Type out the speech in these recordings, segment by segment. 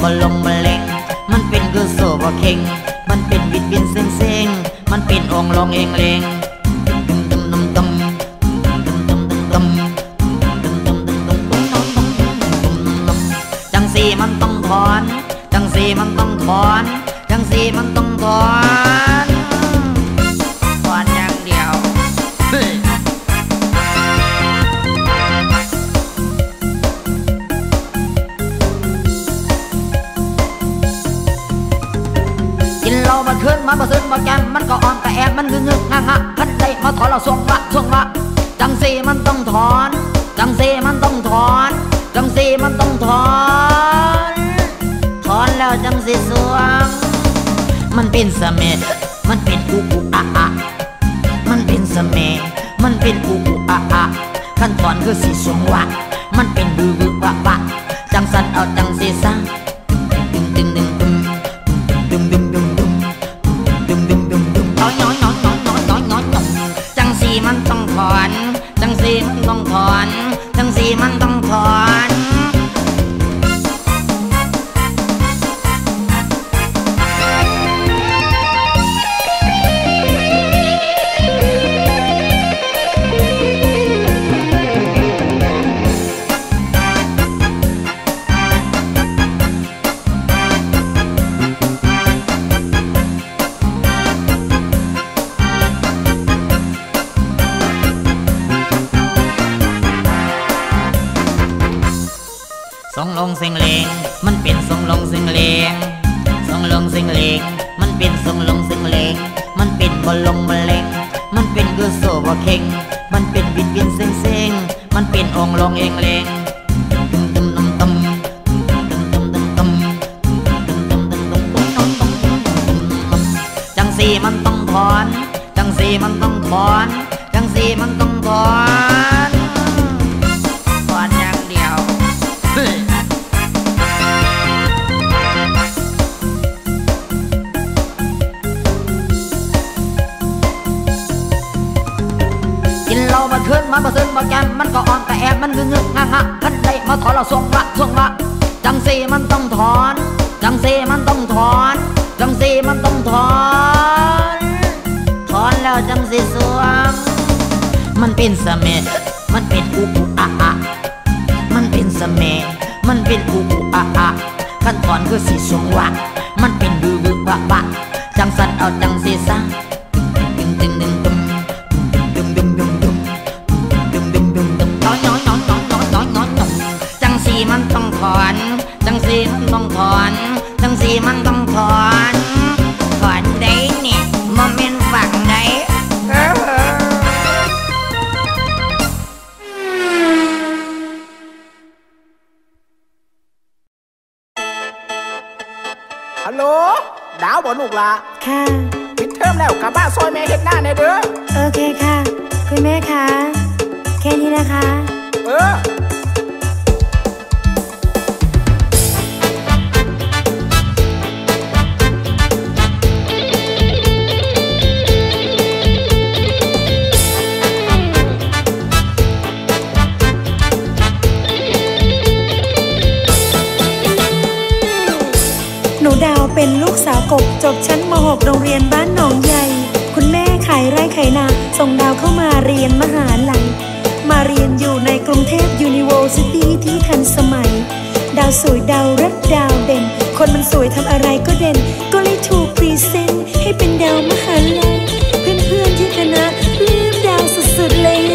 บ่ลงบ่เล็งมันเป็นคือโซ่บ่เข่งมันเป็นวิดวินเซ็งเซ็งมันเป็นองลองเองเลงจังสีมันต้องถอนจังสีมันต้องถอนจังสีมันต้องถอนถอนอย่างเดียวกินเหล้ามาขึ้นมาบ่ซึ้งบ่แกมมันก็อ่อนกระแอบมันงึกงักงักคันได้มาถอนเราส่วงวะจังสีมันต้องถอนจังสีมันต้องถอนจังสีมันต้องถอนถอนแล้วจังสีสวงมันเป็นเสม็ดมันเป็นอุอะอะมันเป็นเสม็ดมันเป็นอุอะอะขั้นตอนคือสีสวงวะมันเป็นบือวะจังสันเอาจังสีซะจังสีมันต้องถอนจังสีมันต้องถอนจังสีมันต้องถอนทรงลงเสียงเลงมันเป็นทรงลงเสียงเลงทรงลงเสียงเลงมันเป็นทรงลงเสียงเลงมันเป็นบ่ลงบ่เล็งมันเป็นคือโซ่บ่เข่งมันเป็นวิดวินเซ็งเซ็งมันเป็นองลงเองเลงจังสีมันต้องถอนจังสีมันต้องถอนจังสีมันต้องถอนถอนอย่างเดียวกินเหล้ามาขึ้นมาบ่ซึ้งบ่แกมมันก็อ่อนกระแอบมันงึกงักงักคันได้มาถอนเราส่วงวะจังสีมันต้องถอนจังสีมันต้องถอนจังสีมันต้องถอนถอนแล้วจังสีสวงมันเป็นเสม็ดมันเป็นอุอะอะมันเป็นเสม็ดมันเป็นอุอะอะขั้นตอนคือสีสวงวะมันเป็นบือวะจังสันเอาจังสีซะจังสีมันต้องถอนจังสีมันต้องถอนจังสีมันต้องถอนถอนได้เนี่ยมันเป็นฝั่งได้ฮัลโหลดาวบ่ลูกละค่ะปิดเทอมแล้วกลับบ้านซอยแม่เฮ็ดหน้าแน่เด้อโอเคค่ะคุณแม่คะแค่นี้นะคะ หนูดาวเป็นลูกสาวกบจบชั้นม.6 โรงเรียนบ้านหนองใหญ่คุณแม่ขายไร่ขายนาส่งดาวเข้ามาเรียนมหาลัยมาเรียนอยู่ในกรุงเทพ University ที่ทันสมัยดาวสวยดาวรักดาวเด่นคนมันสวยทำอะไรก็เด่นก็เลยถูกพรีเซนต์ให้เป็นดาวมหาลัยเพื่อนๆที่คณะปลื้มดาวสุดๆเลย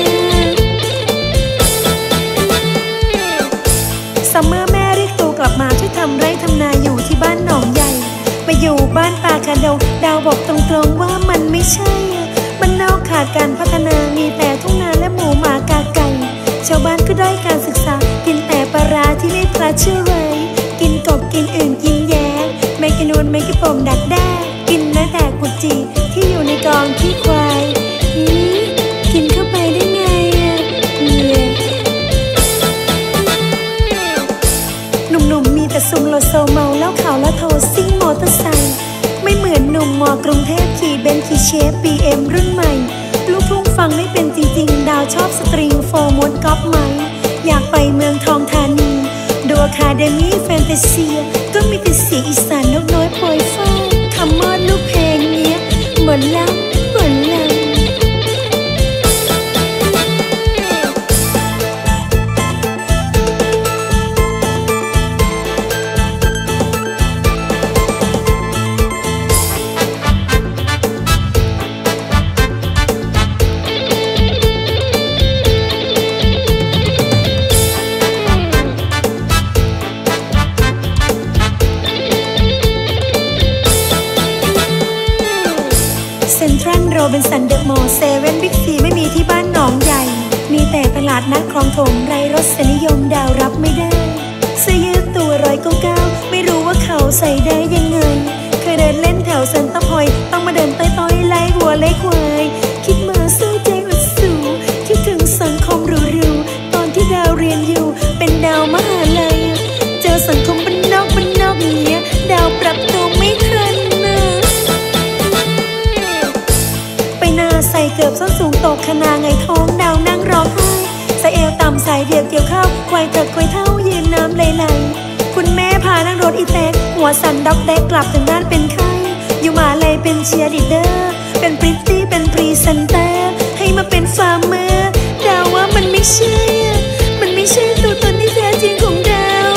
ซัมเมอร์แม่เรียกตัวกลับมาช่วยทำไร่ทำนาอยู่ที่บ้านหนองใหญ่ไปอยู่บ้านป่าคาดงดาวบอกตรงๆว่ามันไม่ใช่มันนอกขาดการพัฒนามีแต่ทุ่งนาและหมูหมากาไก่ชาวบ้านก็ได้การศึกษากินแต่ปลาร้าที่ไม่ปลาเชื่อไว้กินกบกินอื่นกินแย้ไม่กินนูนไม่กินปมดักแด้กินแม้แต่กุจีที่อยู่ในกองขี้ควายกินเข้าไปได้ไงหนุ่มๆมีแต่ซุ่มโลโซเมาแล้วขาวแล้วโทซิ่งมอเตอร์ไซค์ไม่เหมือนหนุ่มมอกรุงเทพขี่เบนซ์ขี่เชฟ BM รุ่นใหม่ลูกทุ่งฟังไม่เป็นจริงๆดาวชอบสตริงโฟร์ม้วนก๊อปไหมอยากไปเมืองทองธานีดูอะคาเดมี่แฟนตาเซียก็มีแต่รบินสันเดอะมอลล์เซเว่นบิ๊กซีไม่มีที่บ้านหนองใหญ่มีแต่ตลาดนัดคลองถมไร้รสนิยมดาวรับไม่ได้เสื้อยืดตัว199ไม่รู้ว่าเขาใส่ได้ยังไงเคยเดินเล่นแถวเซ็นเตอร์พอยต์ต้องมาเดินต้อยๆไล่วัวไล่ควายคิดมาสู้ใจอุดสูคิดถึงสังคมรูๆตอนที่ดาวเรียนอยู่เป็นดาวมหาลัยเจอสังคมบ้านนอกอย่างเงี้ยดาวปรับตัวไม่ทันนะไปหน้าใส่เกือบส้นสูงตกขนาไงท้องดาวนั่งร้องไห้ใส่เอวต่ำสายเดี่ยวเกี่ยวข้าวควายเถิดควายเท่ายืนน้ำไหลคุณแม่พานั่งรถอีแตกหัวสั่นด็อกแดกกลับถึงบ้านเป็นไข้อยู่มาเลยเป็นเชียร์ลีดเดอร์เป็นพริตตี้เป็นพรีเซนเตอร์ให้มาเป็นฟาร์มเมอร์ดาวว่ามันไม่ใช่ตัวตนที่แท้จริงของดาว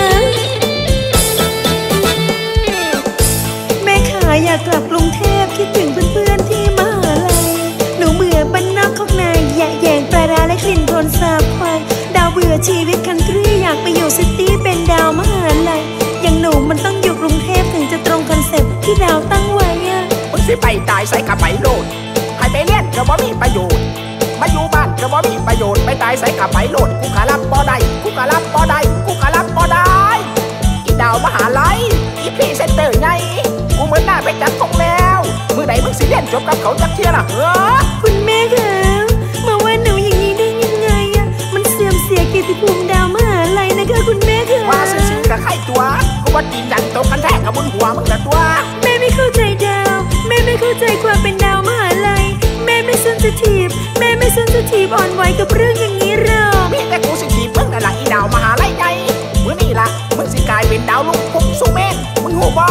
แม่ขาอยากกลับกรุงเทพคิดถึงเพื่อนๆที่มหาลัยหนูเบื่อบ้านนอกของนายแย่แยงปลาร้าและกลิ่นโคลนสาบควายดาวเบื่อชีวิตคันทรีอยากไปอยู่ซิตี้เป็นดาวมหาลัยอย่างหนูมันต้องอยู่กรุงเทพถึงจะตรงคอนเซ็ปต์ที่ดาวตั้งไว้มึงสิไปตายใส่กับไปโลดให้ไปเรียนก็บ่มีประโยชน์มาอยู่บ้านก็บ่มีประโยชน์ไปตายใส่กับไปโลดกูกะรับบ่ได้กูกะรับบ่ได้อีดาวมหาลัยอีพรีเซนเตอร์ไงกูเหมือนหน้าไปจัดส่งแล้วมือไหนมึงสิเรียนจบกับเขาจักเที่ยล่ะคุณแม่คะมาว่าหนูอย่างนี้ได้ยังไงมันเสื่อมเสียเกียรติภูมิดาวมหาลัยนะคะคุณแม่คะว่าซื่อๆกับใครตัวกูว่าจีนยันตกกันแท้กับบนหัวมึงละตัวแม่ไม่เข้าใจดาวแม่ไม่เข้าใจความเป็นดาวมหาลัยแม่ไม่เซนซิทีฟอ่อนไหวกับเรื่องอย่างนี้หรอกมีแต่กูสิทีมึงนั่นแหละอีดาวมหาลัยใหญ่มื้อนี้ล่ะมึงสิกลายเป็นดาวลุงพุ่งสู้แม่นมึงหูบ่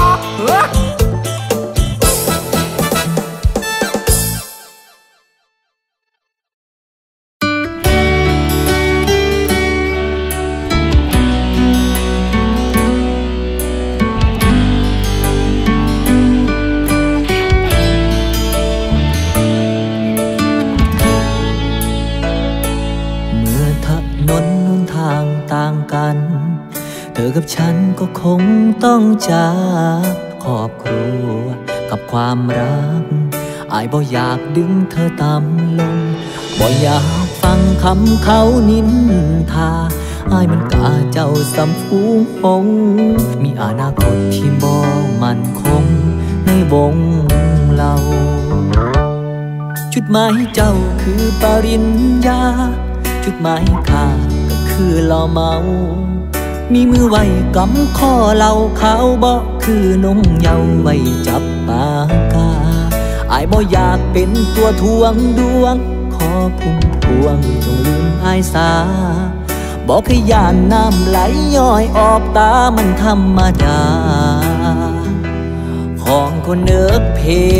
เธอกับฉันก็คงต้องจากครอบครัวกับความรักอ้ายบ่อยากดึงเธอต่ำลงบ่อยากฟังคำเขานินทาอ้ายมันกาเจ้าสำฟูงหงมีอนาคตที่บ่มั่นคงในวงเราจุดหมายเจ้าคือปริญญาจุดหมายข้าก็คือหล่อเมามีมือไว้กำข้อเหล่าเขาบ่คือนมเยาว์ไว้จับปากกาอ้ายบ่อยากเป็นตัวทวงดวงขอพุ่มพวงจงลืมอ้ายสาบอกให้ย่านน้ำไหลย้อยออกตามันธรรมดาของคนเนิกเพ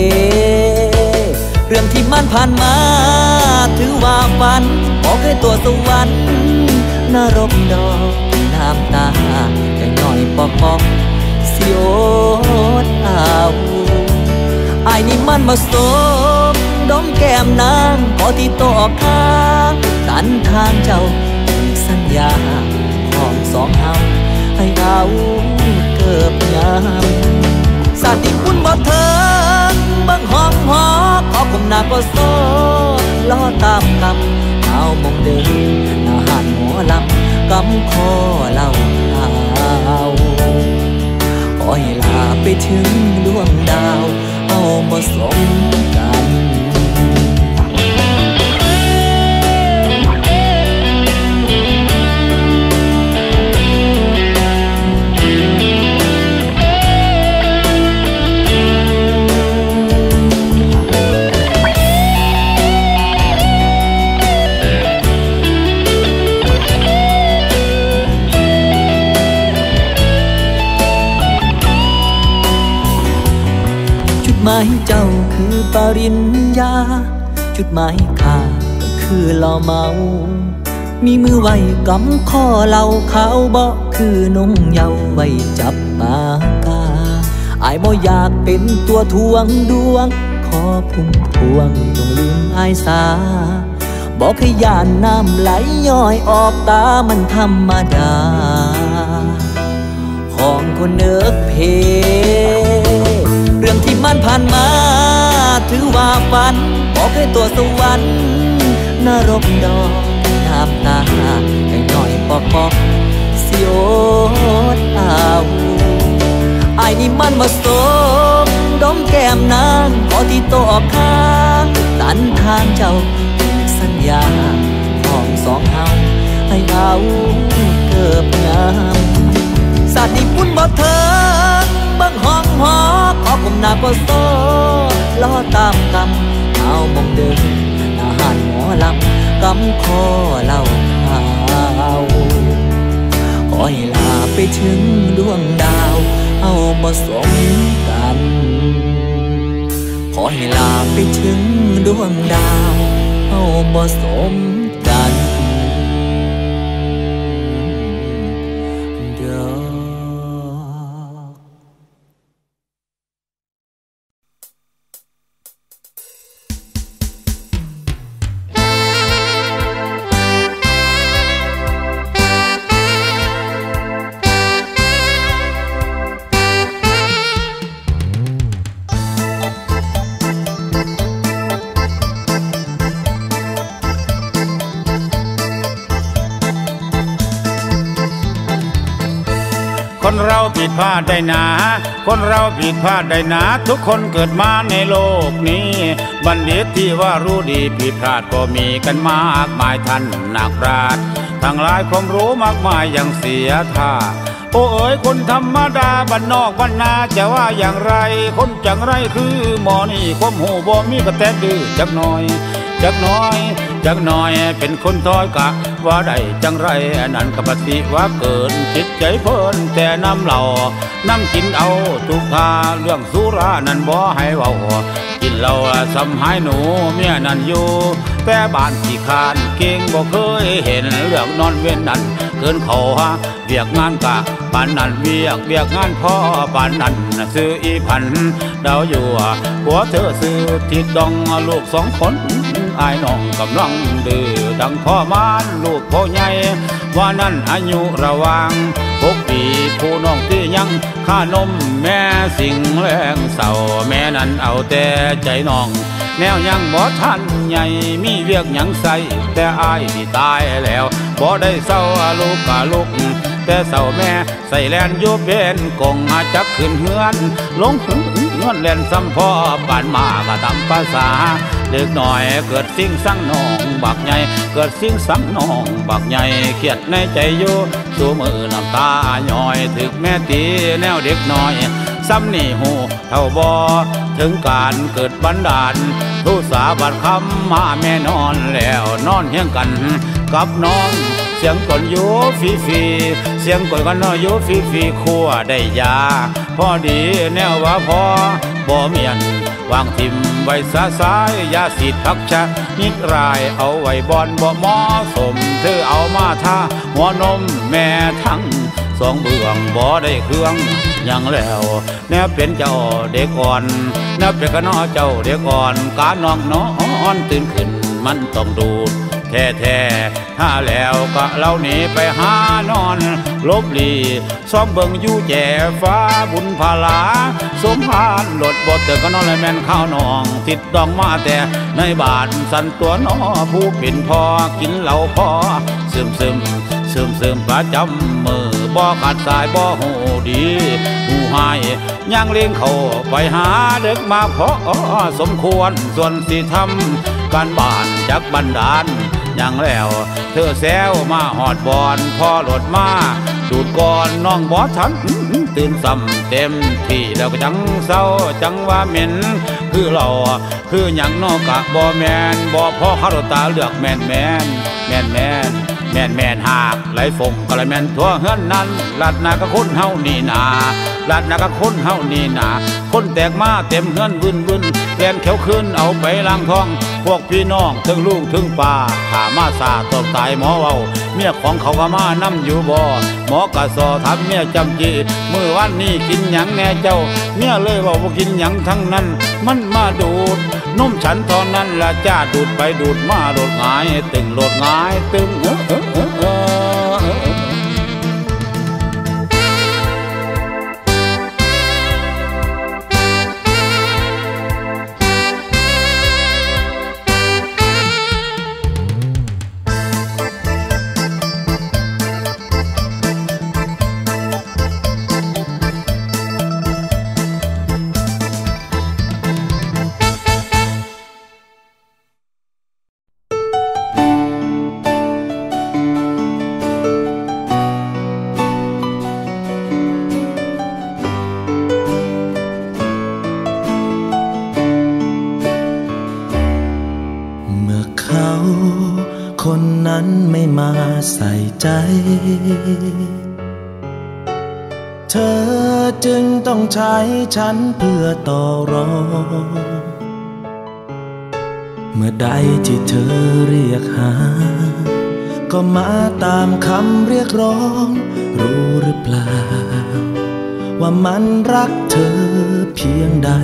เรื่องที่มันผ่านมาถือว่าฝันบอกให้ตัวสวรรค์นรกดอกน้ำตาจะหน่อยปอกเสียวเอาอ้ายนี่มันมาสมดมแก้มนางขอที่ต่อข้างกันทางเจ้าสัญญาของสองเฮาให้เอาเกิบยามสาธิคุณบ่เถิงบังห้องหอขอคุมหน้าก็โซ่ล้อตามคำเอามองเดินหน้าหันหัวลำกำคอเล่าขอให้ลาไปถึงดวงดาวเอามาสมกัน หมายเจ้าคือปริญญาจุดหมายข้าก็คือหล่อเมามีมือไว้กำข้อเหล่าเขาบ่คือนมเยาว์ไว้จับปากกาอ้ายบ่อยากเป็นตัวทวงดวงขอพุ่มพวงจงลืมอ้ายสาบอกให้ย่านน้ำไหลย้อยออกตามันธรรมดาของคนเนิกเพเรื่องที่มันผ่านมาถถือว่าฝันบอกให้ตัวสวรรค์นรกดอกน้ำตาให้หน่อยปอกสิโอดเอาไอ้นี่มันมาสมดมแก้มนางขอที่โตออกข้างตันทางเจ้าสัญญาของสองเฮาให้เอาเกิบงามสัตว์นี่พุ่นบ่เถิงเบิ่งห้องหอขอผมหน้าบ่โซล้อตามกำเอามองเดินอาหารหมอลำกำคอเล่าข่าวขอให้ลาไปถึงดวงดาวเอามาสมกันขอให้ลาไปถึงดวงดาวเอามาสมกันคนเราผิดพลาดได้นะคนเราผิดพลาดได้นะทุกคนเกิดมาในโลกนี้บัณฑิตที่ว่ารู้ดีผิดพลาดก็มีกันมากมายท่านนักปราชญ์ทั้งหลายความรู้มากมายยังเสียท่าโอ้เอ๋ยคนธรรมดาบ้านนอกบ้านนาจะว่าอย่างไรคนจังไรคือหมอนี่ความหูบ่มีกระแตดื้อจักหน่อยจักน้อยจักน้อยเป็นคนถอยกะว่าได้จังไรนั่นกปฏิว่าเกินจิตใจเพิ่นแต่น้ำเหล่าน้ำกินเอาทุกทาเรื่องสุรานั่นบ่ให้เว้ากินเหล้าสำหายหนูเมียนั่นอยู่แต่บ้านที่คานเก่งบ่เคยเห็นเรื่องนอนเว้นนั่นเกินเขาเวียกงานกะปานนั่นเวียกงานพ่อปานนั่นซื้ออีพันดาวอยู่หัวเธอซื้อทิดดองลูกสองคนอายน้องกำลังดื้อดังพ่อมานลูกพ่อใหญ่ว่านั่นอายุระหว่าง6 ปีผู้น้องที่ยังข้านมแม่สิ่งแรงเศร้าแม่นั้นเอาแต่ใจน้องแนวยังบ่ทันใหญ่มีเวียกยังใส่แต่อายที่ตายแล้วบ่ได้เศร้าลูกกะลูกแต่เศร้าแม่ใส่แลนอยู่เป็นกงจักขึ้นเฮือนลงถึงเฮือนแลนซ้ำพ่อปานมาก็ตามภาษาเด็กหน่อยเกิดสิ่งสั่งน้องบักใหญ่เกิดสิ่งสั่งน้องบักใหญ่เครียดในใจอยู่สู่มือน้ำตาย่อยถึกแม่ตีแนวเด็กน้อยซ้ำนี่หูเท่าบ่ถึงการเกิดบันดาลทุสาบัดคำมาแม่นอนแล้วนอนเฮียงกันกับน้องเสียงก่อนอยู่ฟีเสียงก่อนกันนอนอยู่ฟีขั้วได้ยาพอดีแนวว่าพอบ่เมียนวางทิมไว้สาสายยาสีดพักชะนิดรายเอาไว้บอนบ่เหมาะสมเธอเอามาท่าหัวนมแม่ทั้งสองเบื้องบ่ได้เครื่องยังแล้วแนวเป็นเจ้าเด็กอ่อนแนวเป็นกะน้อเจ้าเด็กอ่อนการน้องนอนตื่นขึ้นมันต้องดูดแท้ถ้าแล้วก็เล่าหนีไปหานอนลบลีซ้อมเบิ่งอยู่แจ่ฟ้าบุญพาลาสมพานหลดบทเตอก็นอนเลยแม่นข้าวนองติดดองมาแต่ในบาทสันตัวน้อผู้เป็นพ่อกินเหล้าพ่อซึมประจำมือบ่ขาดสายบ่หูดีหูหายยังเลี้ยงเขาไปหาเด็กมาพอสมควรส่วนสิทำการบ้านจักบันดาลยังแล้วเธอแซวมาหอดบอนพ่อหลดมาดูดก่อนน้องบ่ทันตื่นซ้ำเต็มที่แล้วก็จังเศร้าจังว่าเหม็นคือเราคือหยังนอกะบ่แมนบ่พอเขาตาเลือกแมนหากไหลฟงก็ไหลแมนทั่วเฮือนนั้นลัดนาก็คนเฮานี่นาลัดนาก็คนเฮานี่นาคนแตกมาเต็มเฮือนวุ่นแลนเขียวขึ้นเอาไปล้างท้องพวกพี่น้องถึงลูกถึงป่าขามาซาตบตายหมอเว้าเมียของเขาก็มานั่อยู่บ่หมอกะสอทำเมียจำจีเมื่อวันนี้กินหยังแน่เจ้าเมียเลยว่าบ่กินหยังทั้งนั้นมันมาดูดนมฉันตอนนั้นละจ้าดูดไปดูดมาโดดหงายตึงโดดหงายตึงใส่ใจเธอจึงต้องใช้ฉันเพื่อต่อรองเมื่อใดที่เธอเรียกหาก็มาตามคำเรียกร้องรู้หรือเปล่าว่ามันรักเธอเพียงใด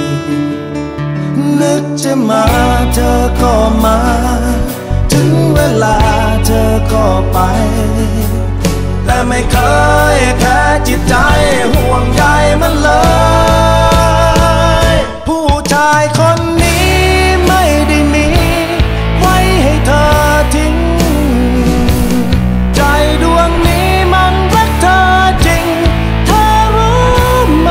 นึกจะมาเธอก็มาถึงเวลาเธอก็ไปแต่ไม่เคยแค่จิตใจห่วงใยมันเลยผู้ชายคนนี้ไม่ได้มีไว้ให้เธอทิ้งใจดวงนี้มันรักเธอจริงเธอรู้ไหม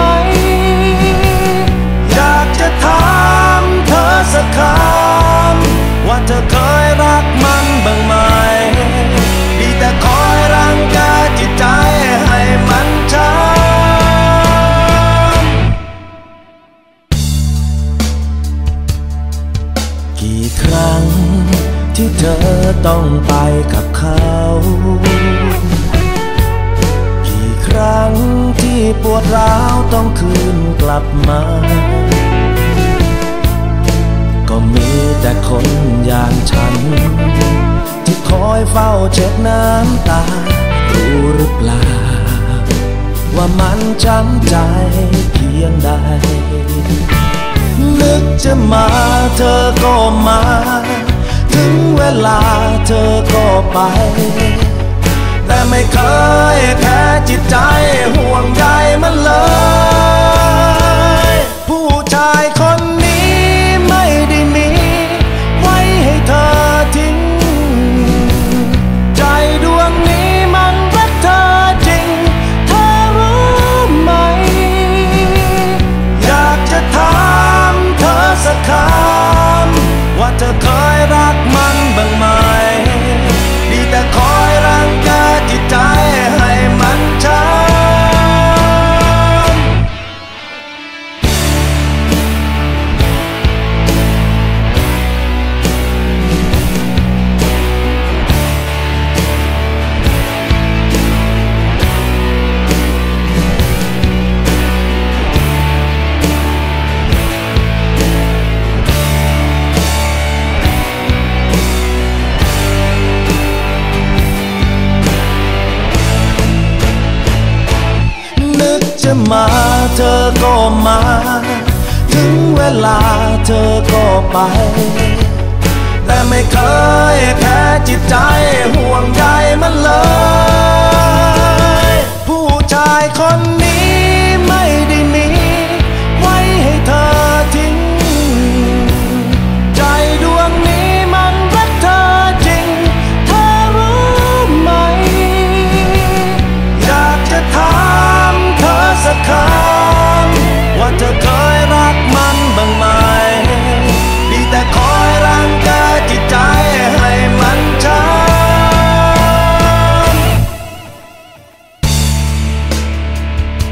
อยากจะถามเธอสักคำว่าเธอเคยรักมันบ้างไหมดีแต่คอยรังแกจิตใจให้มันช้ำกี่ครั้งที่เธอต้องไปกับเขากี่ครั้งที่ปวดร้าวต้องคืนกลับมาก็มีแต่คนอย่างฉันที่คอยเฝ้าเช็ดน้ำตารู้หรือเปล่าว่ามันช้ำใจเพียงใดนึกจะมาเธอก็มาถึงเวลาเธอก็ไปแต่ไม่เคยแค่จิตใจห่วงใยมันเลยผู้ชายคนนี้ไม่ได้มีไว้ให้เธอทิ้งใจดวงนี้มันรักเธอจริงเธอรู้ไหมอยากจะถามเธอสักคำว่าเธอเคยรักมันบ้างไหมดีแต่คอยรังแกจิตใจให้มันช้ำจะมาเธอก็มาถึงเวลาเธอก็ไปแต่ไม่เคยแค่จิตใจห่วงใยมันเลยผู้ชายคนนี้ไม่ได้มีไว้ให้เธอทิ้งใจดวงนี้มันรักเธอจริงเธอรู้ไหมอยากจะถามเธอสักคำว่าเธอเคยรักมันบ้างไหมดีแต่คอยรังแกจิตใจให้มันช้ำ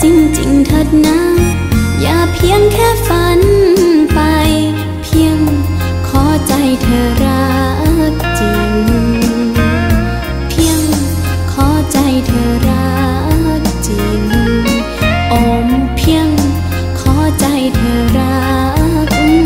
จริงๆเถิดนะอย่าเพียงแค่ฝันไปเพียงขอใจเธอรักจริงเพียงขอใจเธอรักจริงโอมเพียงขอใจเธอรักจริง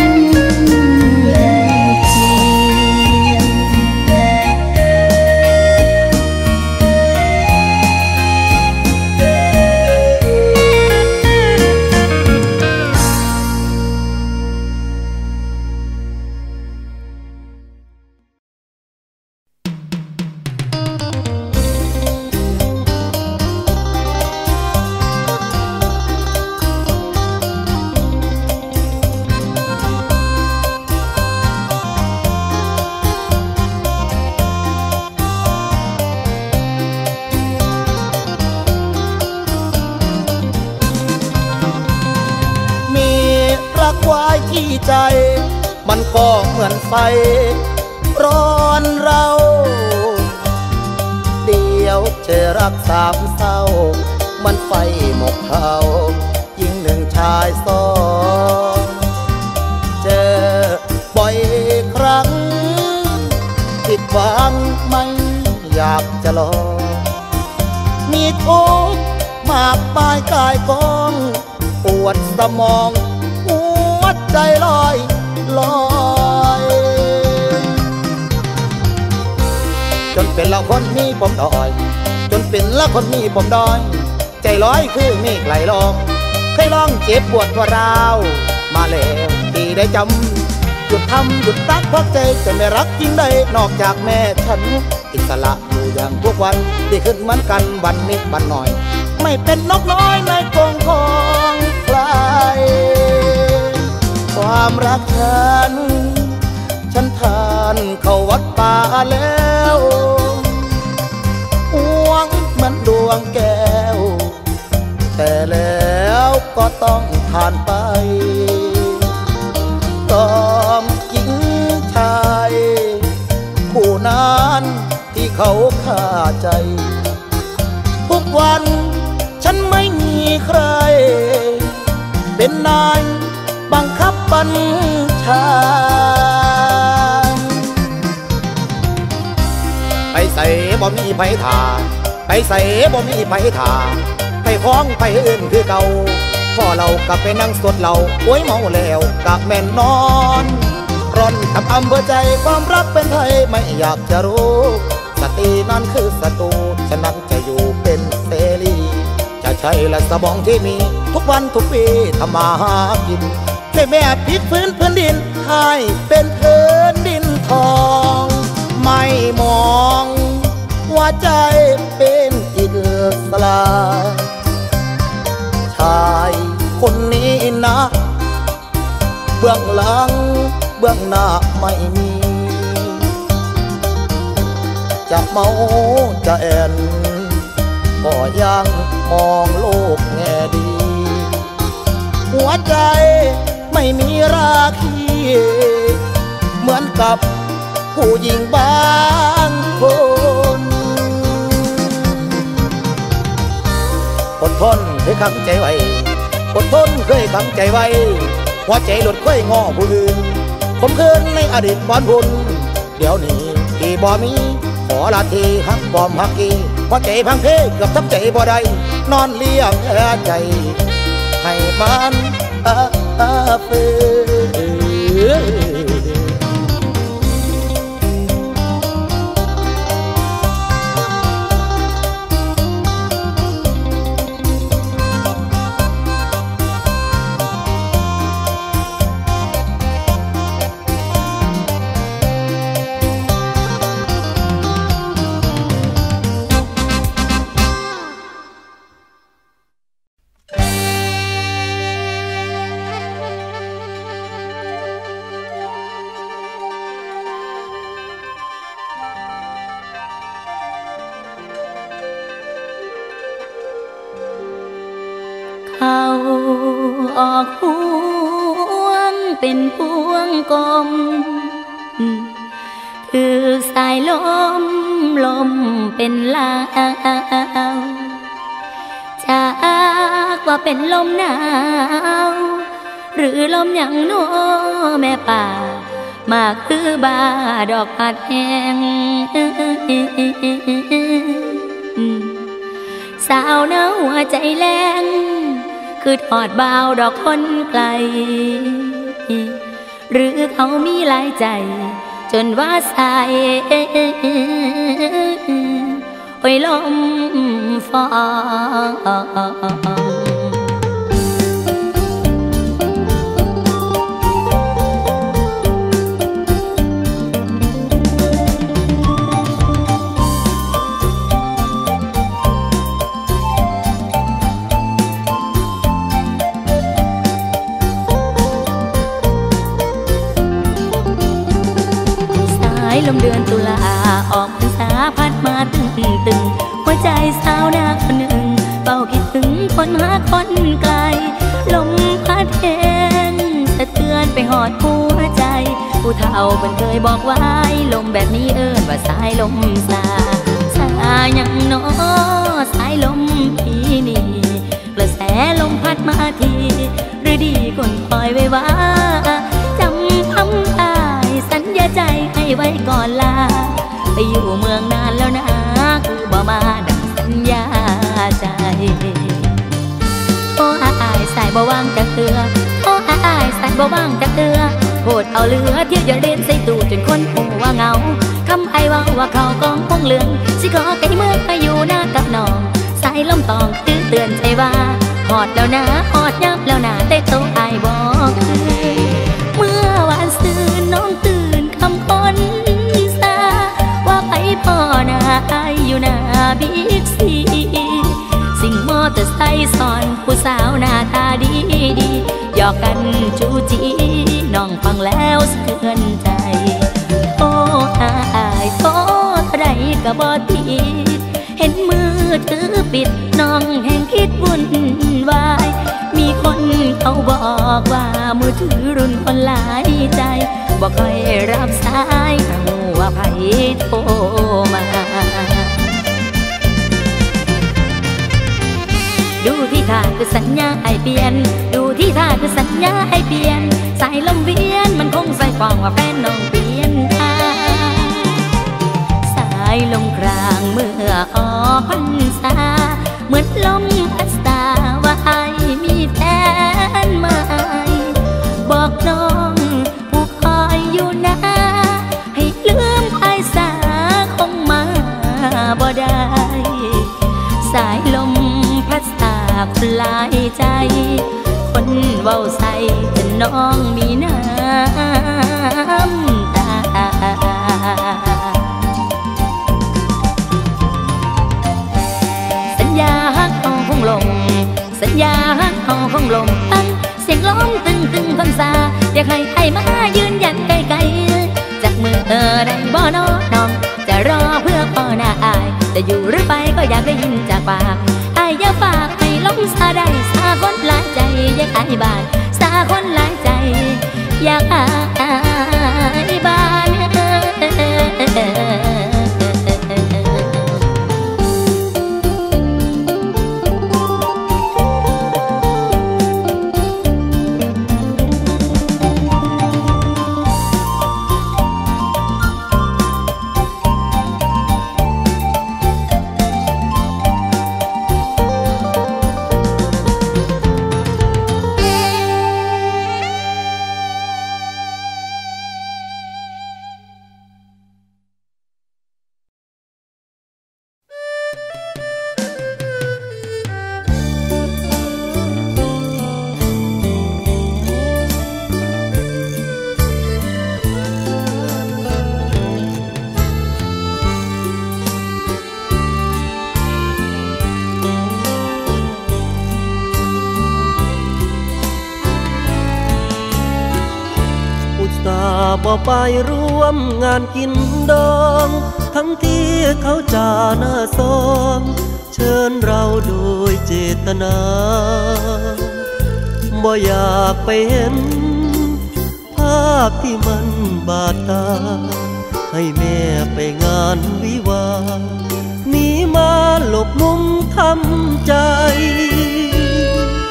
ใจมันก็เหมือนไฟร้อนเราเดียวเจอรักสามเศร้ามันไฟหมกเผายิ่งหนึ่งชายสองเจอบ่อยครั้งผิดหวังไม่อยากจะลองมีทุกข์มากมายกายกองปวดสมองใจลอยลอยจนเป็นละคนมีปมดอยจนเป็นละคนมีปมดอยใจลอยคือเมฆไหลลองเคยลองเจ็บปวดว่าร้าวมาแล้วที่ได้จำหยุดทำหยุดรักเพราะใจจะไม่รักจริงได้นอกจากแม่ฉันอิสระอยู่อย่างทุกวันดีขึ้นเหมือนกันวันนิดวันหน่อยไม่เป็นนกน้อยในกรงของใครความรักฉันทานเข้าวัดป่าแล้วหวงเหมือนดวงแก้วแต่แล้วก็ต้องผ่านไปต้องหญิงชายผู้นั้นที่เขาฆ่าใจทุกวันฉันไม่มีใครเป็นนายบังคับบัญชาไปใส่บ่มีไผถาไปใส่บ่มีไผถาไปคล้องไปอื่นคือเก่าพ่อเรากลับไปนั่งสดเราโอ้ยเมาแล้วกะแม่นนอนร่อนทำอำเภอใจความรักเป็นไทยไม่อยากจะรู้สตินั้นคือศัตรูฉะนั้นจะอยู่เป็นเสรีจะใช้ละสมองที่มีทุกวันทุกปีทำมาหากินแม่พลิกฟื้นพื้นดินให้เป็นพื้นดินทองไม่มองว่าใจเป็นอิสระชายคนนี้นะเบื้องหลังเบื้องหน้าไม่มีจะเมาจะแอนก็ยังมองโลกแง่ดีหัวใจไม่มีราคีเหมือนกับผู้หญิงบางคนอดทนเคยขังใจไว้อดทนเคยขังใจไว้หัวใจหลุดค่อยงอผู้อื่นผมคืนในอดีตบอนบุญเดี๋ยวนี้ที่บ่มีขอลาทีหักบอมหักกีหัวใจพังเพเกือบทับใจบ่ได้นอนเลี้ยงใจให้มันเฟื่อเขาออกห่วงเป็นพวงกลมคือสายลมเป็นลาวจากว่าเป็นลมหนาวหรือลมหยังโนแม่ป่ามาคือบาดอกผัดแห้งสาวหน้าหัวใจแรงคือทอดบ่าวดอกคนไกลหรือเขามีหลายใจจนว่าสายโอ้ยลมฟ้าลมเดือนตุลาออกพรรษาพัดมาตึงหัวใจสาวนาคนหนึ่งเฝ้าคิดถึงคนหาคนไกลลมพัดแห้งสะเทือนไปหอดหัวใจผู้เฒ่าเพิ่นเคยบอกไว้ลมแบบนี้เอิ้นว่าสายลมสายังหนอสายลมพี่นี่กระแสลมพัดมาทีหรือดีคนคอยไว้ว่าจำคำอ้ายสัญญาใจให้ไว้ก่อนลาไปอยู่เมืองนานแล้วนะคือบ่มาดังสัญญาใจโอ้อายสายบ่ว่างจักเตือโอ้อายสายบ่ว่างจักเตือโหดเอาเหลือเที่ยวอย่าเล่นใส่ตู้จนคนหูว่าเงาคำไอ้ว่าเขากองคงเหลืองสิขอไก่เมื่อไปอยู่หน้ากับน้องสายลมตองตื้อเตือนใจว่าหอดแล้วนะหอดยับแล้วนะแต่โตไอ้บอกคือเมื่อวานซื่อน้องตื่นคำคนซาว่าไปพ่อนาไออยู่หน้าบิ๊กซีสิ่งมอเตอร์ไซค์สอนผู้สาวหน้าตาดีหยอกกันจูจีน้องฟังแล้วสะเทือนใจโอ้อายโทษใดก็บ่ติดเห็นมือถือปิดน้องแห่งคิดวุ่นวายมีคนเขาบอกว่ามือถือรุ่นคนหลายใจบอกค่อยรับสายหัวาไผโทรมาดูที่ท่าคือสัญญาไอเปลี่ยนดูที่ท่าคือสัญญาไอเปลี่ยนสายลมเวียนมันคงใส่ฟองว่าแฟนน้องเปลี่ยนทางสายลมกลางเมื่อออกพรรษาเหมือนลมพัดสาว่าไอมีแฟนใหม่บอกน้องผู้คอยอยู่นะให้ลืมไอสาคงมาบ่ได้สายลมพัดสาคนหลายใจคนเว้าใส่แต่น้องมีน้ำตาสัญญาฮักเอาคงลมสัญญาฮักเอาคงลมตั้งเสียงล้อมตึงคำสาอยากให้ใครมายืนยันไกลๆจากมือได้บ่น้องจะรอเพื่อพ่อหน้าอายจะอยู่หรือไปก็อยากได้ยินจากปากอายอย่าฝากให้ลมซาได้ซาคนหลายใจอยากอายบ้านซาคนหลายใจอยากอายบ้านบ่ไปร่วมงานกินดองทั้งที่เขาจ่าหน้าซองเชิญเราโดยเจตนาบ่อยากไปเห็นภาพที่มันบาดตาให้แม่ไปงานวิวาหนีมาหลบมุมทำใจ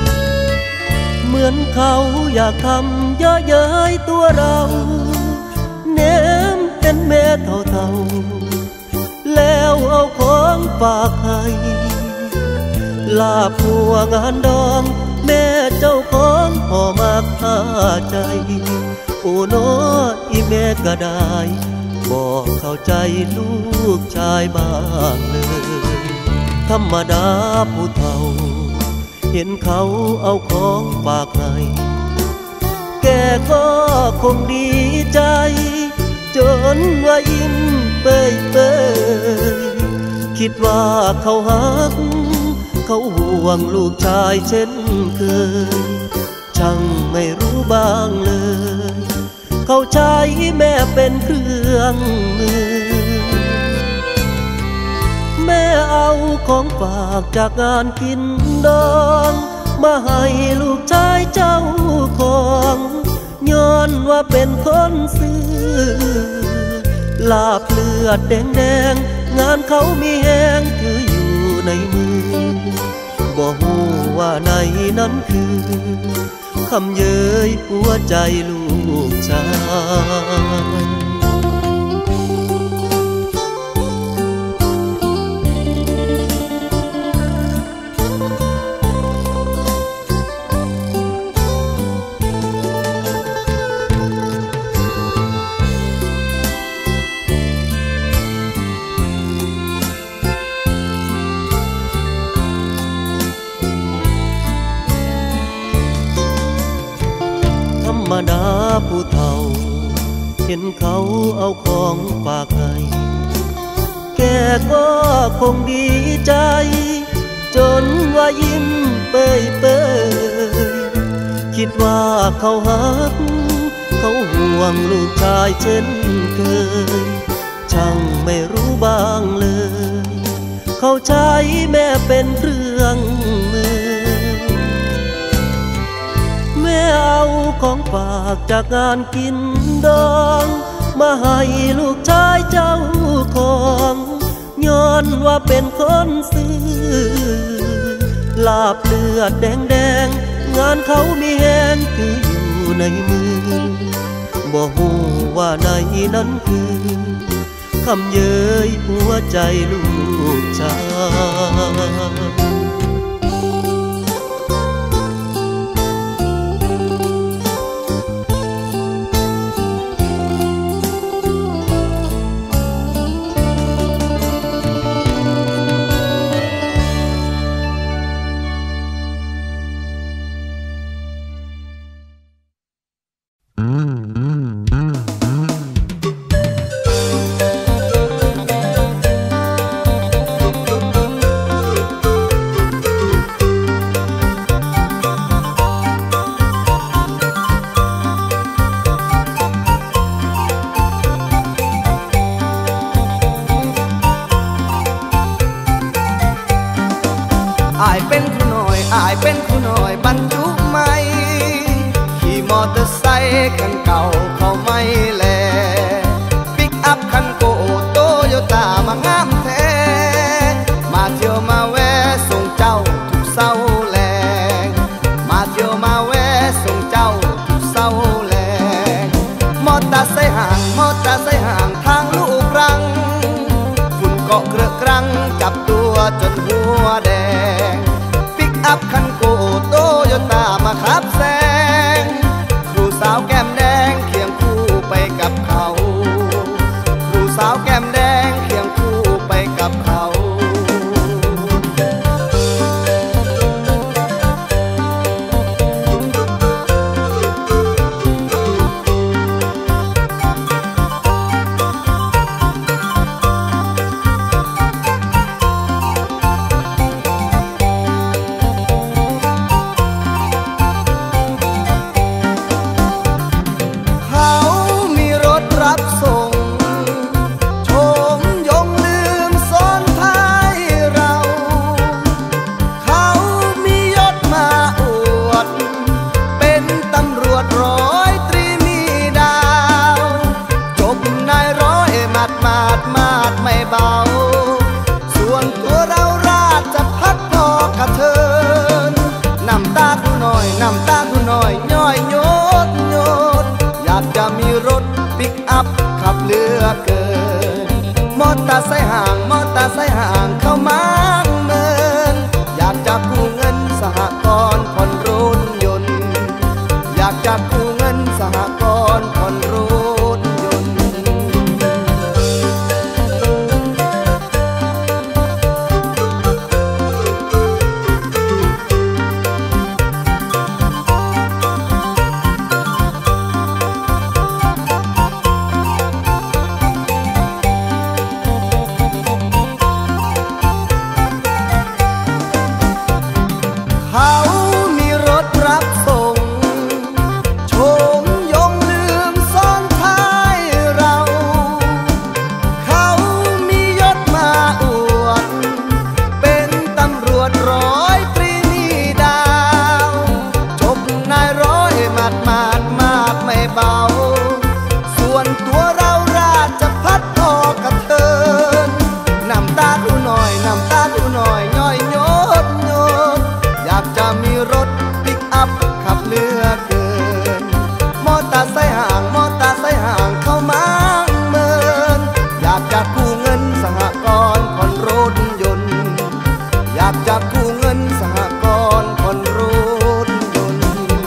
อนเขาอยากทำเยอะเย้ยตัวเราแนมเป็นแม่เท่าๆแล้วเอาของฝากให้ลาบหัวงานดองแม่เจ้าของพ่อมากหาใจโอ้น้ออีแม่ก็ได้บอกเข้าใจลูกชายบ้างเลยธรรมดาผู้เฒ่าเห็นเขาเอาของฝากให้แกก็คงดีใจจนว่ายิ้มเป้ยคิดว่าเขาฮักเขาห่วงลูกชายเช่นเคยช่างไม่รู้บ้างเลยเขาใช้แม่เป็นเครื่องมือแม่เอาของฝากจากงานกินดองมาให้ลูกชายเจ้าของย้อนว่าเป็นคนซื้อลาบเลือดแดงงานเขามีแหงคืออยู่ในมือบ่ฮู้ว่าในนั้นคือคำเย้ยหัวใจลูกชายธรรมดาผู้เฒ่าเห็นเขาเอาของฝากให้แกก็คงดีใจจนว่ายิ้มเป้ยคิดว่าเขาฮักเขาห่วงลูกชายเช่นเคยช่างไม่รู้บ้างเลยเขาใช้แม่เป็นเครื่องมือแม่เอาของฝากจากงานกินดองมาให้ลูกชายเจ้าของย้อนว่าเป็นคนซื้อลาบเลือดแดงงานเขามีแหงคืออยู่ในมือบ่ฮู้ว่าในนั้นคือคำเย้ยหัวใจลูกชายเป็นผู้น้อยบรรจุไม่ขี่มอเตอร์ไซค์คันเก่าเขาไม่แลปิกอัพคันโกโตโยต้ามางามแท้มาเที่ยวมาแวะส่งเจ้าทุกเศร้าแลงมาเที่ยวมาแวะส่งเจ้าทุกเศร้าแลงมอเตอร์ไซค์ห่างทางลูกรังฝุ่นเกาะเกลือกรังจับตัวจนหัวแดงอัพคันโกโตโยต้ามาขับแซงครูสาวแก้มแดงเคียงคู่ไปกับเขาครูสาวแก้มแดงเคียงคู่ไปกับเขากูหน่อยน้ำตากูหน่อยย่อยโยดโยดอยากจะมีรถปิกอัพขับเหลือเกินมอเตอร์ไซค์ห่างมอเตอร์ไซค์ห่างเข้ามาเมินอยากจะกู้เงินสหกรณ์ผ่อนรถยนต์อยากจะกู้เงินสหกรณ์ผ่อนรถยนต์เขามีรถรับส่งโฉมยงลืมซ้อนท้ายเราเขามียศมาอวดเป็นตำรวจ100 ตรีนี่ดาวจบนายร้อยมากไม่เบาส่วนตัวเราราชพัฒพอกระเทินน้ำตากูหน่อยน้ำตากูหน่อยย่อยโยดโยดอยากจะมีรถปิกอัพขับเหลือเกินมอเตอร์ไซค์ห่างมอเตอร์ไซค์ห่างเข้ามาเมินอยากจะกู้เงินสหกรณ์ผ่อนรถยนต์อยากจะกู้เงินสหกรณ์ผ่อนรถยนต์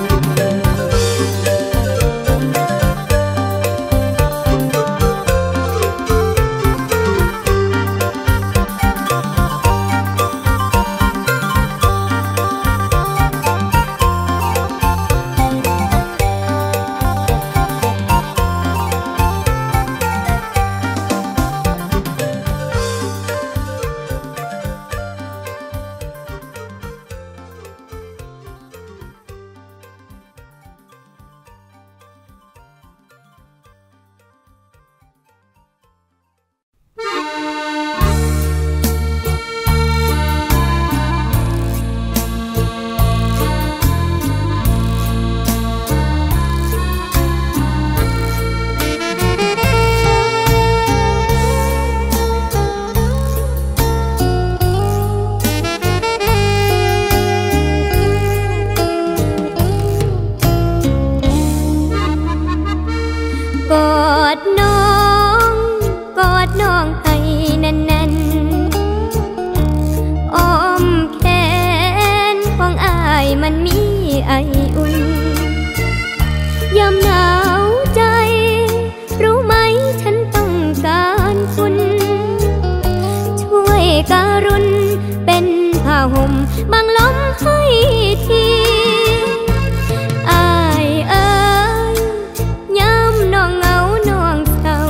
การุณเป็นผ้าห่มบังลมให้ทีอ้ายเอ้ยย้ำน้องเหงาน้องเศร้า